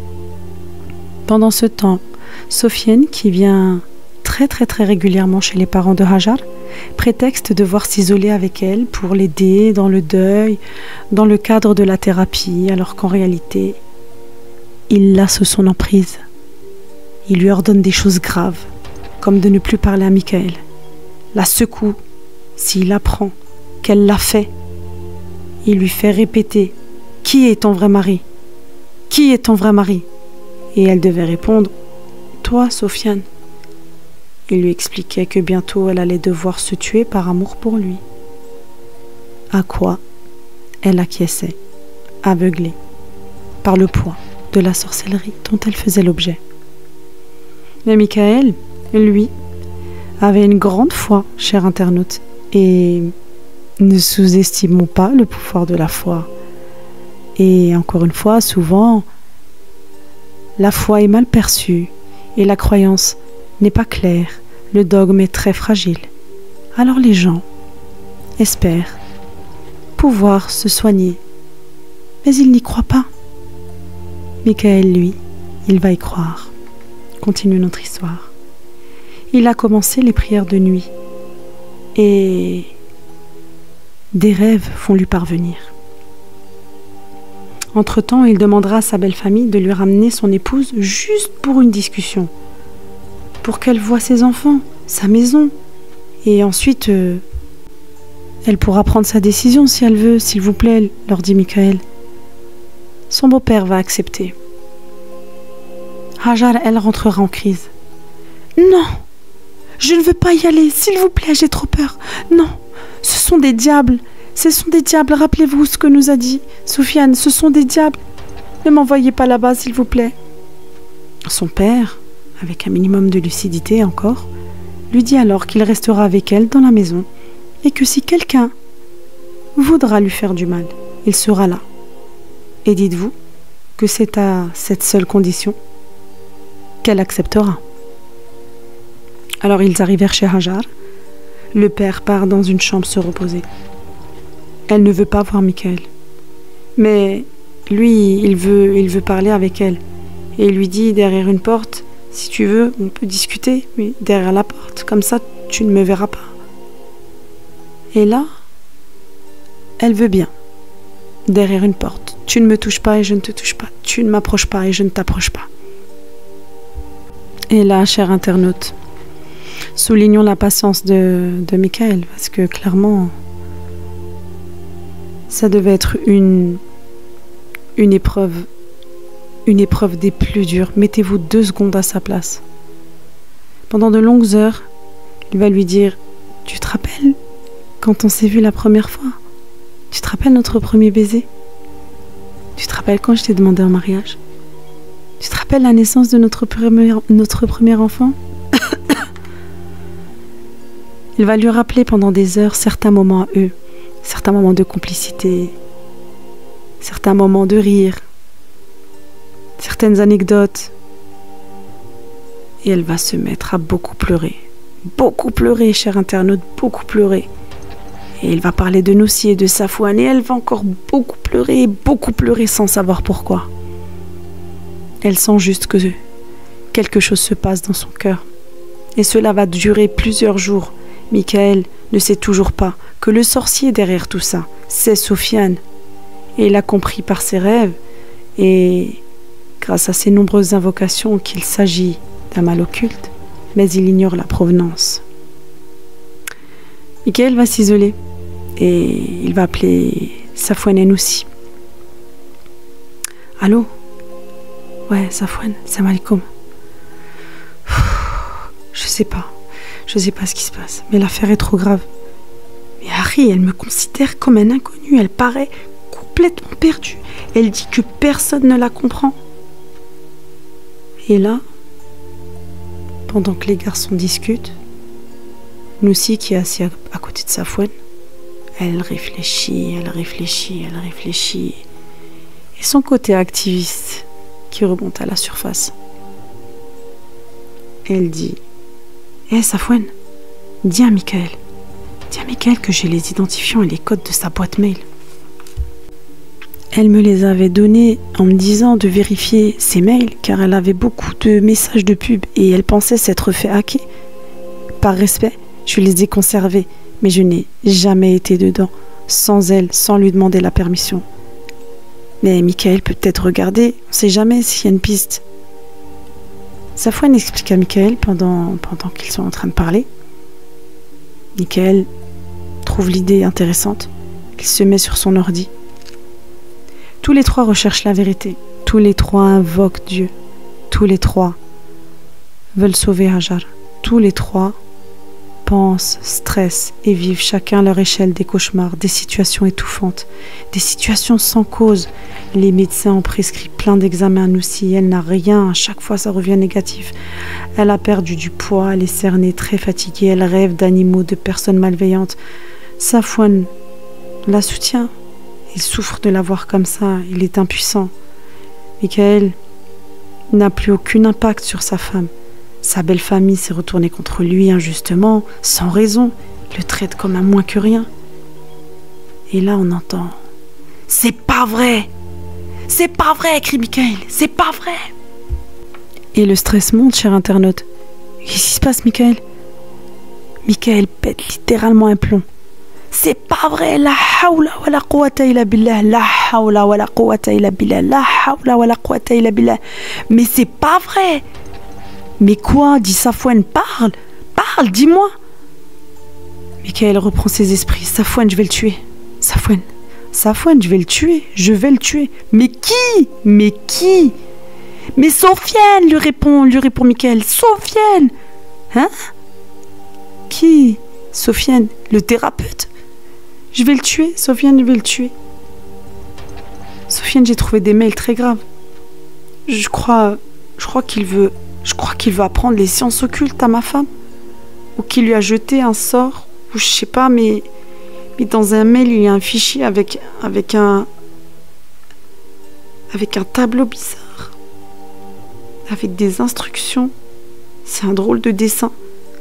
Speaker 1: Pendant ce temps, Sofiane, qui vient très régulièrement chez les parents de Hajar, prétexte devoir s'isoler avec elle pour l'aider dans le deuil, dans le cadre de la thérapie, alors qu'en réalité, il l'a sous son emprise. Il lui ordonne des choses graves, comme de ne plus parler à Michael, la secoue s'il apprend qu'elle l'a fait. Il lui fait répéter « Qui est ton vrai mari ? Qui est ton vrai mari ?» Et elle devait répondre « Toi, Sofiane. » Il lui expliquait que bientôt elle allait devoir se tuer par amour pour lui. À quoi elle acquiesçait, aveuglée par le poids de la sorcellerie dont elle faisait l'objet. Mais Michael, lui, avait une grande foi, cher internaute, et ne sous-estimons pas le pouvoir de la foi. Et encore une fois, souvent, la foi est mal perçue et la croyance n'est pas claire, le dogme est très fragile. Alors les gens espèrent pouvoir se soigner, mais ils n'y croient pas. Michael, lui, il va y croire. Continue notre histoire. Il a commencé les prières de nuit et des rêves vont lui parvenir. Entre-temps, il demandera à sa belle famille de lui ramener son épouse juste pour une discussion, pour qu'elle voie ses enfants, sa maison, et ensuite elle pourra prendre sa décision si elle veut, s'il vous plaît, leur dit Michael. Son beau-père va accepter. Hajar, elle rentrera en crise. Non, je ne veux pas y aller, s'il vous plaît, j'ai trop peur. Non, ce sont des diables. Ce sont des diables, rappelez-vous ce que nous a dit Sofiane, ce sont des diables. Ne m'envoyez pas là-bas, s'il vous plaît. Son père, avec un minimum de lucidité encore, lui dit alors qu'il restera avec elle dans la maison et que si quelqu'un voudra lui faire du mal, il sera là. Et dites-vous que c'est à cette seule condition qu'elle acceptera. Alors ils arrivèrent chez Hajar. Le père part dans une chambre se reposer. Elle ne veut pas voir Michael. Mais lui, il veut parler avec elle. Et il lui dit derrière une porte, si tu veux, on peut discuter, mais derrière la porte, comme ça, tu ne me verras pas. Et là, elle veut bien. Derrière une porte. Tu ne me touches pas et je ne te touche pas. Tu ne m'approches pas et je ne t'approche pas. Et là, cher internaute, soulignons la patience de Michael, parce que clairement, ça devait être une épreuve des plus dures. Mettez-vous 2 secondes à sa place. Pendant de longues heures, il va lui dire « Tu te rappelles quand on s'est vu la première fois? Tu te rappelles notre premier baiser? Tu te rappelles quand je t'ai demandé en mariage? Tu te rappelles la naissance de notre premier enfant ?» Il va lui rappeler pendant des heures certains moments à eux, certains moments de complicité, certains moments de rire, certaines anecdotes. Et elle va se mettre à beaucoup pleurer, cher internaute, beaucoup pleurer. Et il va parler de Noussi et de Safouane, et elle va encore beaucoup pleurer sans savoir pourquoi. Elle sent juste que quelque chose se passe dans son cœur. Et cela va durer plusieurs jours. Michael ne sait toujours pas que le sorcier derrière tout ça, c'est Sofiane. Et il a compris par ses rêves et grâce à ses nombreuses invocations qu'il s'agit d'un mal occulte, mais il ignore la provenance. Michael va s'isoler et il va appeler Safouane et Noussi. Allô? Ouais, Safouane, salam alikoum. Je sais pas ce qui se passe, mais l'affaire est trop grave. Mais Harry, elle me considère comme un inconnu, elle paraît complètement perdue. Elle dit que personne ne la comprend. Et là, pendant que les garçons discutent, Noussi, qui est assis à côté de Safouane, elle réfléchit. Et son côté activiste qui remonte à la surface. Elle dit « Hé Safouane, dis à Michael que j'ai les identifiants et les codes de sa boîte mail. » Elle me les avait donnés en me disant de vérifier ses mails car elle avait beaucoup de messages de pub et elle pensait s'être fait hacker. Par respect, je les ai conservés, mais je n'ai jamais été dedans, sans elle, sans lui demander la permission. Mais Michael peut peut-être regarder, on ne sait jamais s'il y a une piste. Safouane explique à Michael pendant qu'ils sont en train de parler. Michael trouve l'idée intéressante. Il se met sur son ordi. Tous les trois recherchent la vérité. Tous les trois invoquent Dieu. Tous les trois veulent sauver Hajar. Tous les trois pensent, stressent et vivent chacun à leur échelle des cauchemars, des situations étouffantes, des situations sans cause. Les médecins ont prescrit plein d'examens à Noussi. Elle n'a rien, à chaque fois ça revient négatif. Elle a perdu du poids, elle est cernée, très fatiguée, elle rêve d'animaux, de personnes malveillantes. Safouane la soutient. Il souffre de la voir comme ça, il est impuissant. Michael n'a plus aucun impact sur sa femme. Sa belle famille s'est retournée contre lui injustement, sans raison. Il le traite comme un moins que rien. Et là, on entend « C'est pas vrai! C'est pas vrai !» crie Michael. « C'est pas vrai !» Et le stress monte, cher internaute. Qu'est-ce qui se passe, Michael? Michael pète littéralement un plomb. C'est pas vrai, la hawla wa la quwwata illa billah, la hawla wa la quwwata illa billah, la hawla wa la quwwata illa billah. Mais c'est pas vrai. Mais quoi? Dit Safouane, parle, dis-moi. Michael reprend ses esprits. Safouane, je vais le tuer. Safouane, je vais le tuer. Mais qui? Mais Sofiane, lui répond Michael. Sofiane. Hein? Qui? Sofiane, le thérapeute. Je vais le tuer, Sofiane, je vais le tuer. Sofiane, j'ai trouvé des mails très graves. Je crois qu'il veut apprendre les sciences occultes à ma femme. Ou qu'il lui a jeté un sort. Ou je sais pas, mais dans un mail, il y a un fichier avec un tableau bizarre. Avec des instructions. C'est un drôle de dessin.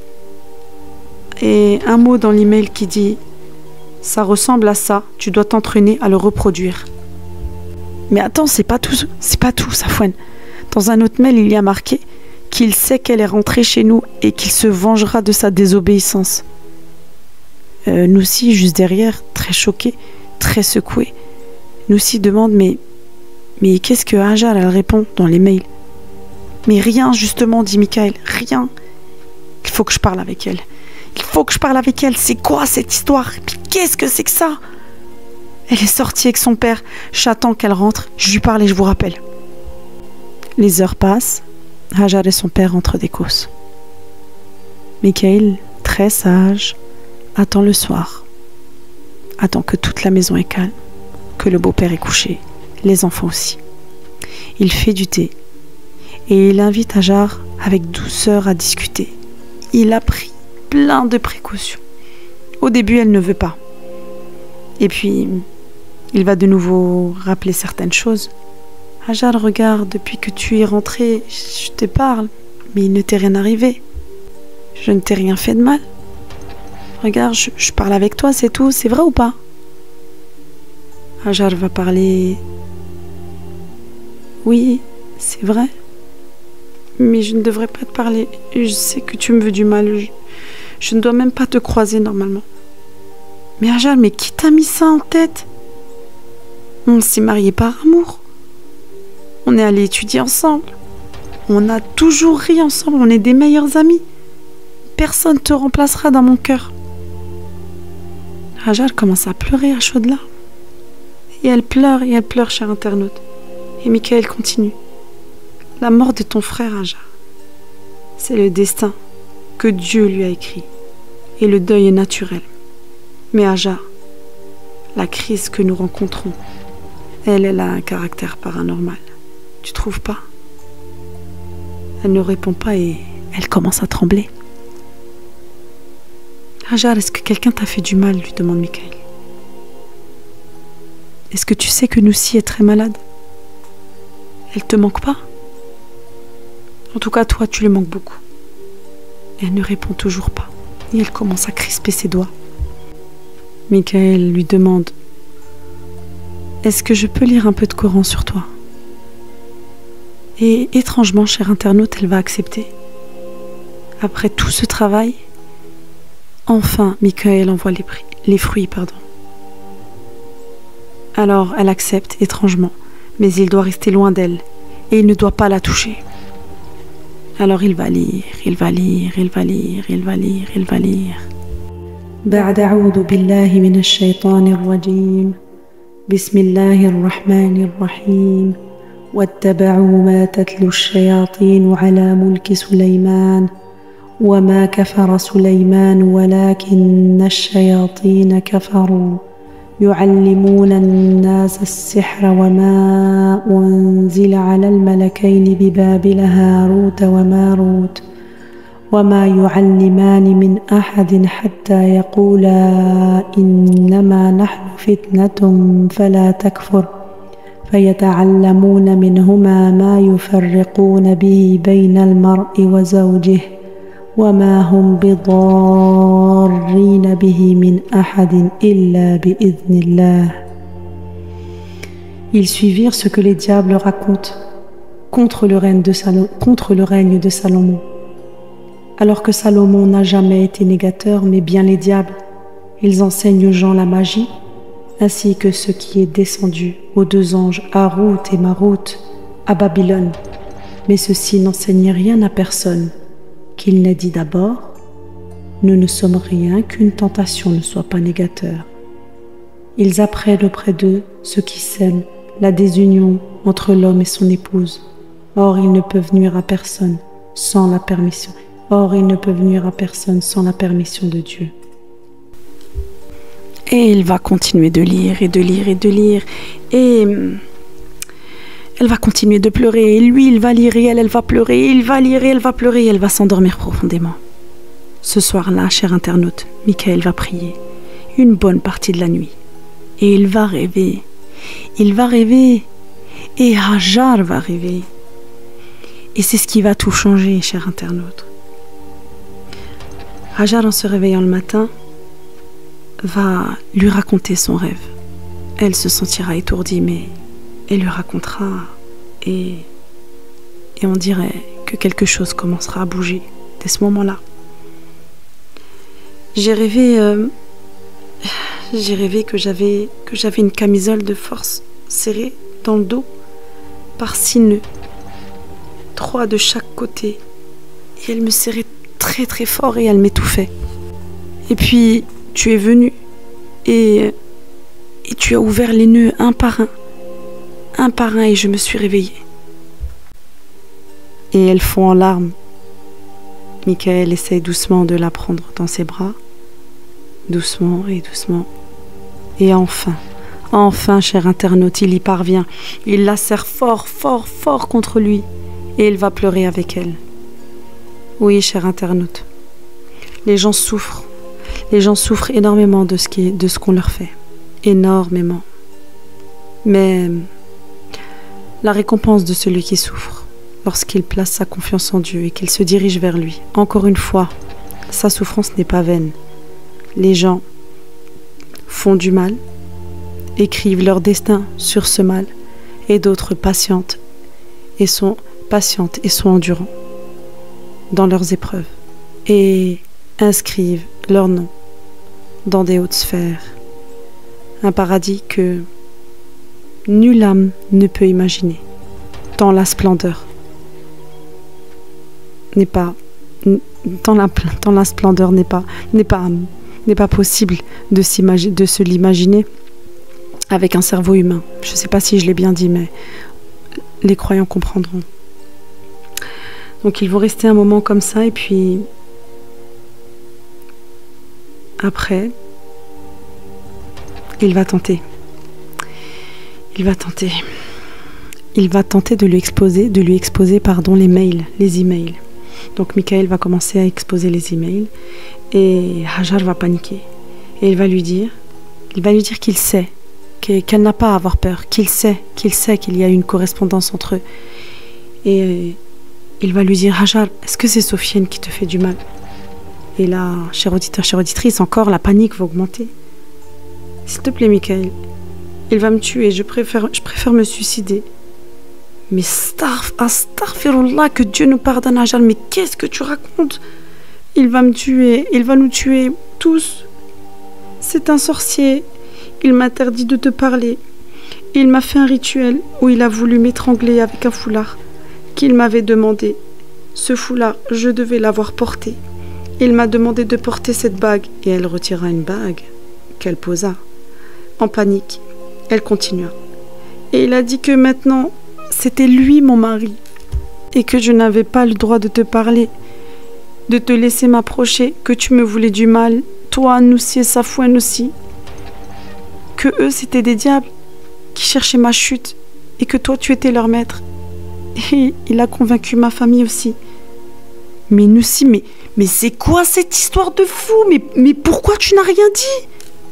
Speaker 1: Et un mot dans l'email qui dit « Ça ressemble à ça, tu dois t'entraîner à le reproduire. » Mais attends, c'est pas tout, Safouane. Dans un autre mail, il y a marqué qu'il sait qu'elle est rentrée chez nous et qu'il se vengera de sa désobéissance. Noussi, juste derrière, très choquée, très secouée. Noussi demande « Mais qu'est-ce que Hajar, elle répond dans les mails ?»« Mais rien, justement, dit Michael, rien. Il faut que je parle avec elle. C'est quoi cette histoire? Qu'est-ce que c'est que ça? Elle est sortie avec son père. J'attends qu'elle rentre. Je lui parle et je vous rappelle. » Les heures passent. Hajar et son père rentrent des courses. Michael, très sage, attend le soir. Attend que toute la maison est calme, que le beau-père est couché, les enfants aussi. Il fait du thé et il invite Hajar avec douceur à discuter. Il a pris plein de précautions. Au début, elle ne veut pas. Et puis, il va de nouveau rappeler certaines choses. Hajar, regarde, depuis que tu es rentrée, je te parle, mais il ne t'est rien arrivé. Je ne t'ai rien fait de mal. Regarde, je parle avec toi, c'est tout, c'est vrai ou pas? Hajar va parler. Oui, c'est vrai. Mais je ne devrais pas te parler. Je sais que tu me veux du mal. Je ne dois même pas te croiser normalement. Mais Hajar, mais qui t'a mis ça en tête? On s'est mariés par amour. On est allés étudier ensemble. On a toujours ri ensemble. On est des meilleurs amis. Personne ne te remplacera dans mon cœur. Hajar commence à pleurer à chaudes larmes. Et elle pleure, cher internaute. Et Michael continue. La mort de ton frère, Hajar, c'est le destin que Dieu lui a écrit. Et le deuil est naturel. Mais Hajar, la crise que nous rencontrons, elle a un caractère paranormal. Tu trouves pas? Elle ne répond pas et elle commence à trembler. Hajar, est-ce que quelqu'un t'a fait du mal? Lui demande Michael. Est-ce que tu sais que Noussi est très malade? Elle te manque pas? En tout cas, toi, tu lui manques beaucoup. Et elle ne répond toujours pas. Et elle commence à crisper ses doigts. Michael lui demande: est-ce que je peux lire un peu de Coran sur toi? Et étrangement, cher internaute, elle va accepter. Après tout ce travail, enfin, Michael envoie les fruits. Alors, elle accepte, étrangement, mais il doit rester loin d'elle, et il ne doit pas la toucher. Alors il va lire. بعد أعوذ بالله من الشيطان الرجيم بسم الله الرحمن الرحيم واتبعوا ما تتلو الشياطين على ملك سليمان وما كفر سليمان ولكن الشياطين كفروا يعلمون الناس السحر وما أنزل على الملكين ببابل هاروت وماروت وما يعلمان من أحد حتى يقولا إنما نحن فتنة فلا تكفر فيتعلمون منهما ما يفرقون به بين المرء وزوجه وما هم بضارين به من أحد إلا بإذن الله. Ils suivirent ce que les diables racontent contre le règne de Salomon. Alors que Salomon n'a jamais été négateur, mais bien les diables, ils enseignent aux gens la magie, ainsi que ce qui est descendu aux deux anges Harout et Marout à Babylone. Mais ceux-ci n'enseignaient rien à personne, qu'il n'ait dit d'abord: nous ne sommes rien qu'une tentation ne soit pas négateur. Ils apprennent auprès d'eux ce qui sème la désunion entre l'homme et son épouse. Or, ils ne peuvent nuire à personne sans la permission. De Dieu. Et il va continuer de lire. Et elle va continuer de pleurer. Et lui, il va lire et elle va pleurer. Il va lire et elle va pleurer. Et elle va s'endormir profondément. Ce soir-là, cher internaute, Michael va prier une bonne partie de la nuit. Et il va rêver. Et Hajar va rêver. Et c'est ce qui va tout changer, cher internaute. Hajar, en se réveillant le matin, va lui raconter son rêve. Elle se sentira étourdie, mais elle lui racontera et on dirait que quelque chose commencera à bouger dès ce moment-là. J'ai rêvé que j'avais une camisole de force serrée dans le dos par 6 nœuds, 3 de chaque côté, et elle me serrait très très fort et elle m'étouffait. Et puis tu es venu et tu as ouvert les nœuds un par un et je me suis réveillée. Et elle fond en larmes Michael essaye doucement de la prendre dans ses bras, doucement et doucement. Et enfin, cher internaute, il y parvient. Il la serre fort, fort, fort contre lui. Et il va pleurer avec elle. Oui, cher internaute, les gens souffrent. Les gens souffrent énormément de ce qu'on leur fait. Énormément. Mais la récompense de celui qui souffre, lorsqu'il place sa confiance en Dieu et qu'il se dirige vers lui, encore une fois, sa souffrance n'est pas vaine. Les gens font du mal, écrivent leur destin sur ce mal, et d'autres patientent et sont endurants dans leurs épreuves et inscrivent leur nom dans des hautes sphères, un paradis que nulle âme ne peut imaginer, tant la splendeur n'est pas possible de se l'imaginer avec un cerveau humain. Je ne sais pas si je l'ai bien dit, mais les croyants comprendront. Donc ils vont rester un moment comme ça, et puis après, il va tenter de lui exposer les emails. Donc Michael va commencer à exposer les emails et Hajar va paniquer. Et il va lui dire qu'il sait, qu'elle n'a pas à avoir peur, qu'il sait qu'il y a une correspondance entre eux. Et il va lui dire: Hajar, est-ce que c'est Sofiane qui te fait du mal? Et là, cher auditeur, chère auditrice, encore la panique va augmenter. S'il te plaît, Michael, il va me tuer, je préfère me suicider. Mais astaghfirullah, que Dieu nous pardonne, Hajar, mais qu'est-ce que tu racontes? Il va me tuer, il va nous tuer tous. C'est un sorcier, il m'interdit de te parler. Il m'a fait un rituel où il a voulu m'étrangler avec un foulard qu'il m'avait demandé. Ce foulard, je devais l'avoir porté. Il m'a demandé de porter cette bague et elle retira une bague qu'elle posa. En panique, elle continua. Et il a dit que maintenant, c'était lui mon mari et que je n'avais pas le droit de te parler, de te laisser m'approcher, que tu me voulais du mal, toi, Noussi et Safouane aussi, que eux c'était des diables qui cherchaient ma chute et que toi tu étais leur maître. Et il a convaincu ma famille aussi. Mais Noussi, mais c'est quoi cette histoire de fou? Mais pourquoi tu n'as rien dit?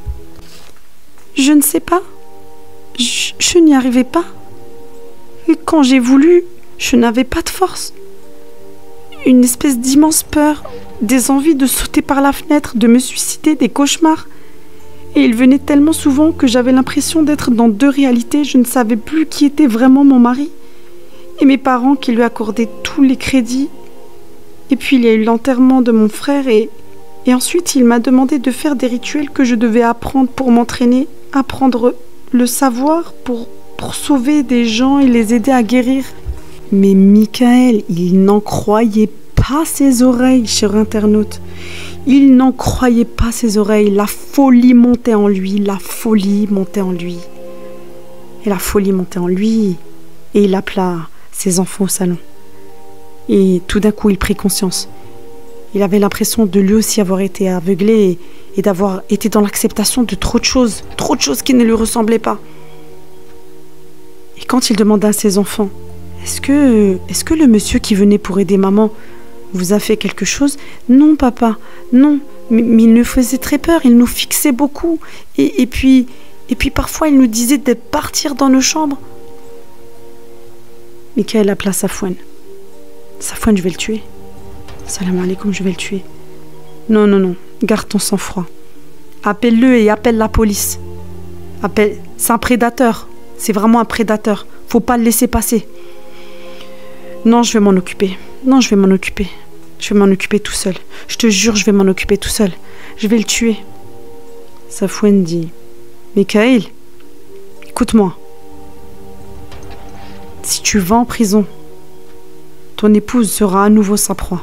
Speaker 1: Je ne sais pas. Je n'y arrivais pas. Et quand j'ai voulu, je n'avais pas de force. Une espèce d'immense peur, des envies de sauter par la fenêtre, de me suicider, des cauchemars. Et il venait tellement souvent que j'avais l'impression d'être dans deux réalités. Je ne savais plus qui était vraiment mon mari. Et mes parents qui lui accordaient tous les crédits. Et puis il y a eu l'enterrement de mon frère et ensuite il m'a demandé de faire des rituels que je devais apprendre pour m'entraîner, apprendre le savoir pour sauver des gens et les aider à guérir. Mais Michael, il n'en croyait pas ses oreilles, cher internaute. Il n'en croyait pas ses oreilles. La folie montait en lui, Et la folie montait en lui. Et il appela ses enfants au salon. Et tout d'un coup, il prit conscience. Il avait l'impression de lui aussi avoir été aveuglé et d'avoir été dans l'acceptation de trop de choses qui ne lui ressemblaient pas. Et quand il demanda à ses enfants: est-ce que le monsieur qui venait pour aider maman vous a fait quelque chose? Non, papa, non. Mais il nous faisait très peur, il nous fixait beaucoup. Et puis parfois, il nous disait de partir dans nos chambres. Michael appela Safouane. Safouane, je vais le tuer. Salam alaikum, je vais le tuer. Non, garde ton sang-froid. Appelle-le et appelle la police. C'est un prédateur. C'est vraiment un prédateur. Faut pas le laisser passer. Non, je vais m'en occuper. Je vais m'en occuper tout seul. Je te jure, je vais m'en occuper tout seul. Je vais le tuer. Safouane dit: Michael, écoute-moi. Si tu vas en prison, ton épouse sera à nouveau sa proie.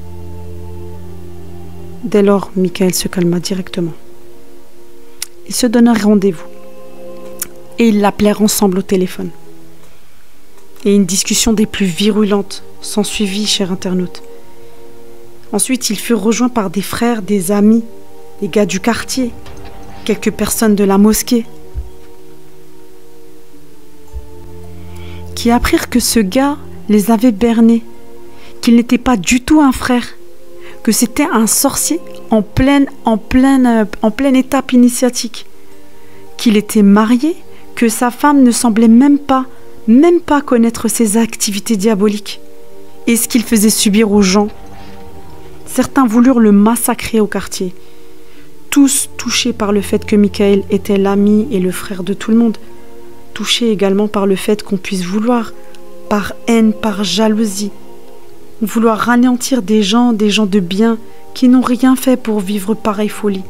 Speaker 1: Dès lors, Michael se calma directement. Ils se donnèrent rendez-vous et ils l'appelèrent ensemble au téléphone. Et une discussion des plus virulentes s'ensuivit, cher internaute. Ensuite, ils furent rejoints par des frères, des amis, des gars du quartier, quelques personnes de la mosquée, qui apprirent que ce gars les avait bernés, qu'il n'était pas du tout un frère, que c'était un sorcier en pleine étape initiatique, qu'il était marié, que sa femme ne semblait même pas connaître ses activités diaboliques et ce qu'il faisait subir aux gens. Certains voulurent le massacrer au quartier, tous touchés par le fait que Michael était l'ami et le frère de tout le monde, touchés également par le fait qu'on puisse vouloir, par haine, par jalousie, vouloir anéantir des gens de bien qui n'ont rien fait pour vivre pareille folie.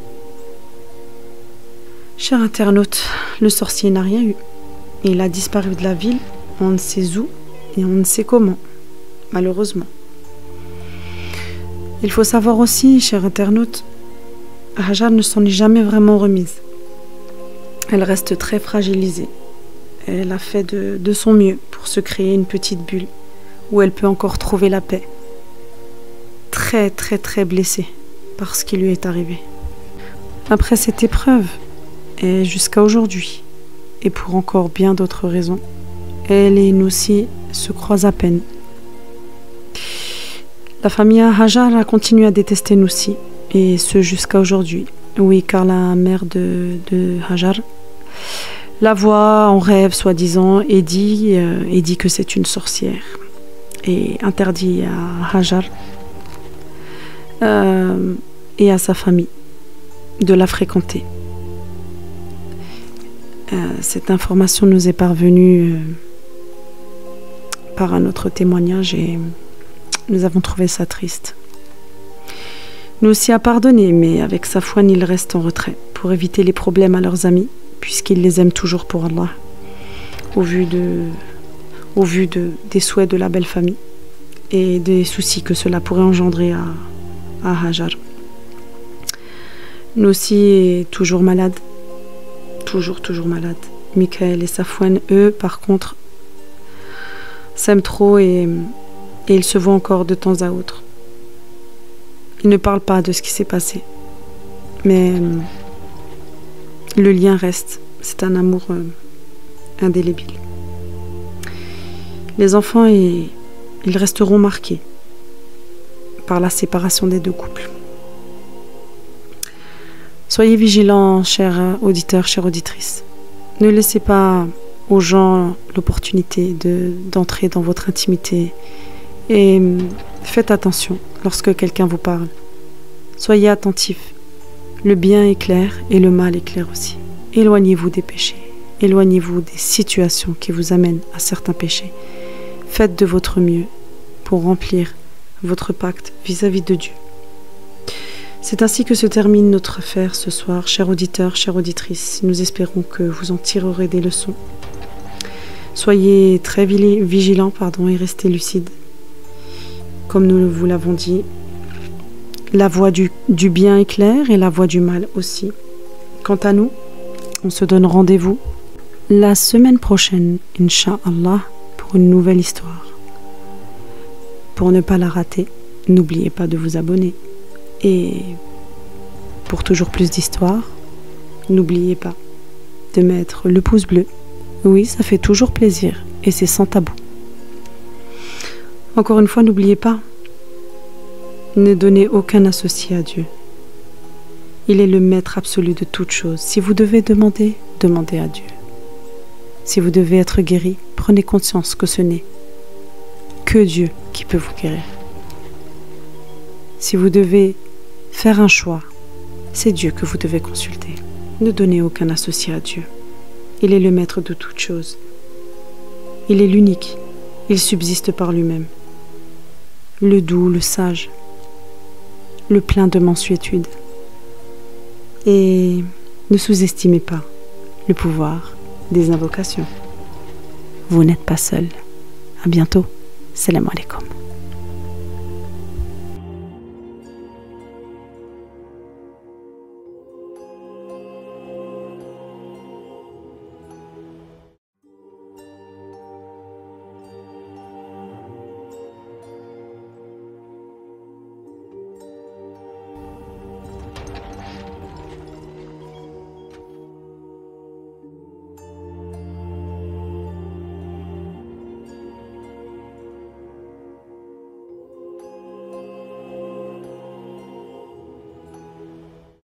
Speaker 1: Cher internaute, le sorcier n'a rien eu. Il a disparu de la ville, on ne sait où et on ne sait comment, malheureusement. Il faut savoir aussi, cher internaute, Hajar ne s'en est jamais vraiment remise. Elle reste très fragilisée. Elle a fait de son mieux pour se créer une petite bulle où elle peut encore trouver la paix. Très très très blessée par ce qui lui est arrivé. Après cette épreuve, et jusqu'à aujourd'hui, et pour encore bien d'autres raisons, elle et Noussi se croisent à peine. La famille Hajar a continué à détester Noussi, et ce jusqu'à aujourd'hui. Oui, car la mère de Hajar la voit en rêve, soi-disant, et dit que c'est une sorcière, et interdit à Hajar et à sa famille de la fréquenter. Cette information nous est parvenue par un autre témoignage et nous avons trouvé ça triste. Noussi a pardonné, mais avec Safwan, il reste en retrait pour éviter les problèmes à leurs amis, puisqu'ils les aiment toujours pour Allah, au vu des souhaits de la belle famille et des soucis que cela pourrait engendrer à Hajar. Noussi est toujours malade, toujours malade. Michael et Safwan, eux, par contre, s'aiment trop et ils se voient encore de temps à autre. Ils ne parlent pas de ce qui s'est passé, mais le lien reste. C'est un amour indélébile. Les enfants, ils resteront marqués par la séparation des deux couples. Soyez vigilants, chers auditeurs, chères auditrices. Ne laissez pas aux gens l'opportunité d'entrer dans votre intimité et faites attention lorsque quelqu'un vous parle. Soyez attentifs. Le bien est clair et le mal est clair aussi. Éloignez-vous des péchés. Éloignez-vous des situations qui vous amènent à certains péchés. Faites de votre mieux pour remplir votre pacte vis-à-vis de Dieu. C'est ainsi que se termine notre affaire ce soir, chers auditeurs, chères auditrices. Nous espérons que vous en tirerez des leçons. Soyez très vigilants et restez lucides. Comme nous vous l'avons dit, la voie du bien est claire et la voie du mal aussi. Quant à nous, on se donne rendez-vous la semaine prochaine, Inch'Allah, pour une nouvelle histoire. Pour ne pas la rater, n'oubliez pas de vous abonner. Et pour toujours plus d'histoires, n'oubliez pas de mettre le pouce bleu. Oui, ça fait toujours plaisir et c'est sans tabou. Encore une fois, n'oubliez pas, ne donnez aucun associé à Dieu. Il est le maître absolu de toutes choses. Si vous devez demander, demandez à Dieu. Si vous devez être guéri, prenez conscience que ce n'est que Dieu qui peut vous guérir. Si vous devez faire un choix, c'est Dieu que vous devez consulter. Ne donnez aucun associé à Dieu. Il est le maître de toutes choses. Il est l'unique. Il subsiste par lui-même. Le doux, le sage, le plein de mansuétude. Et ne sous-estimez pas le pouvoir des invocations. Vous n'êtes pas seul. À bientôt. Salam alaikum.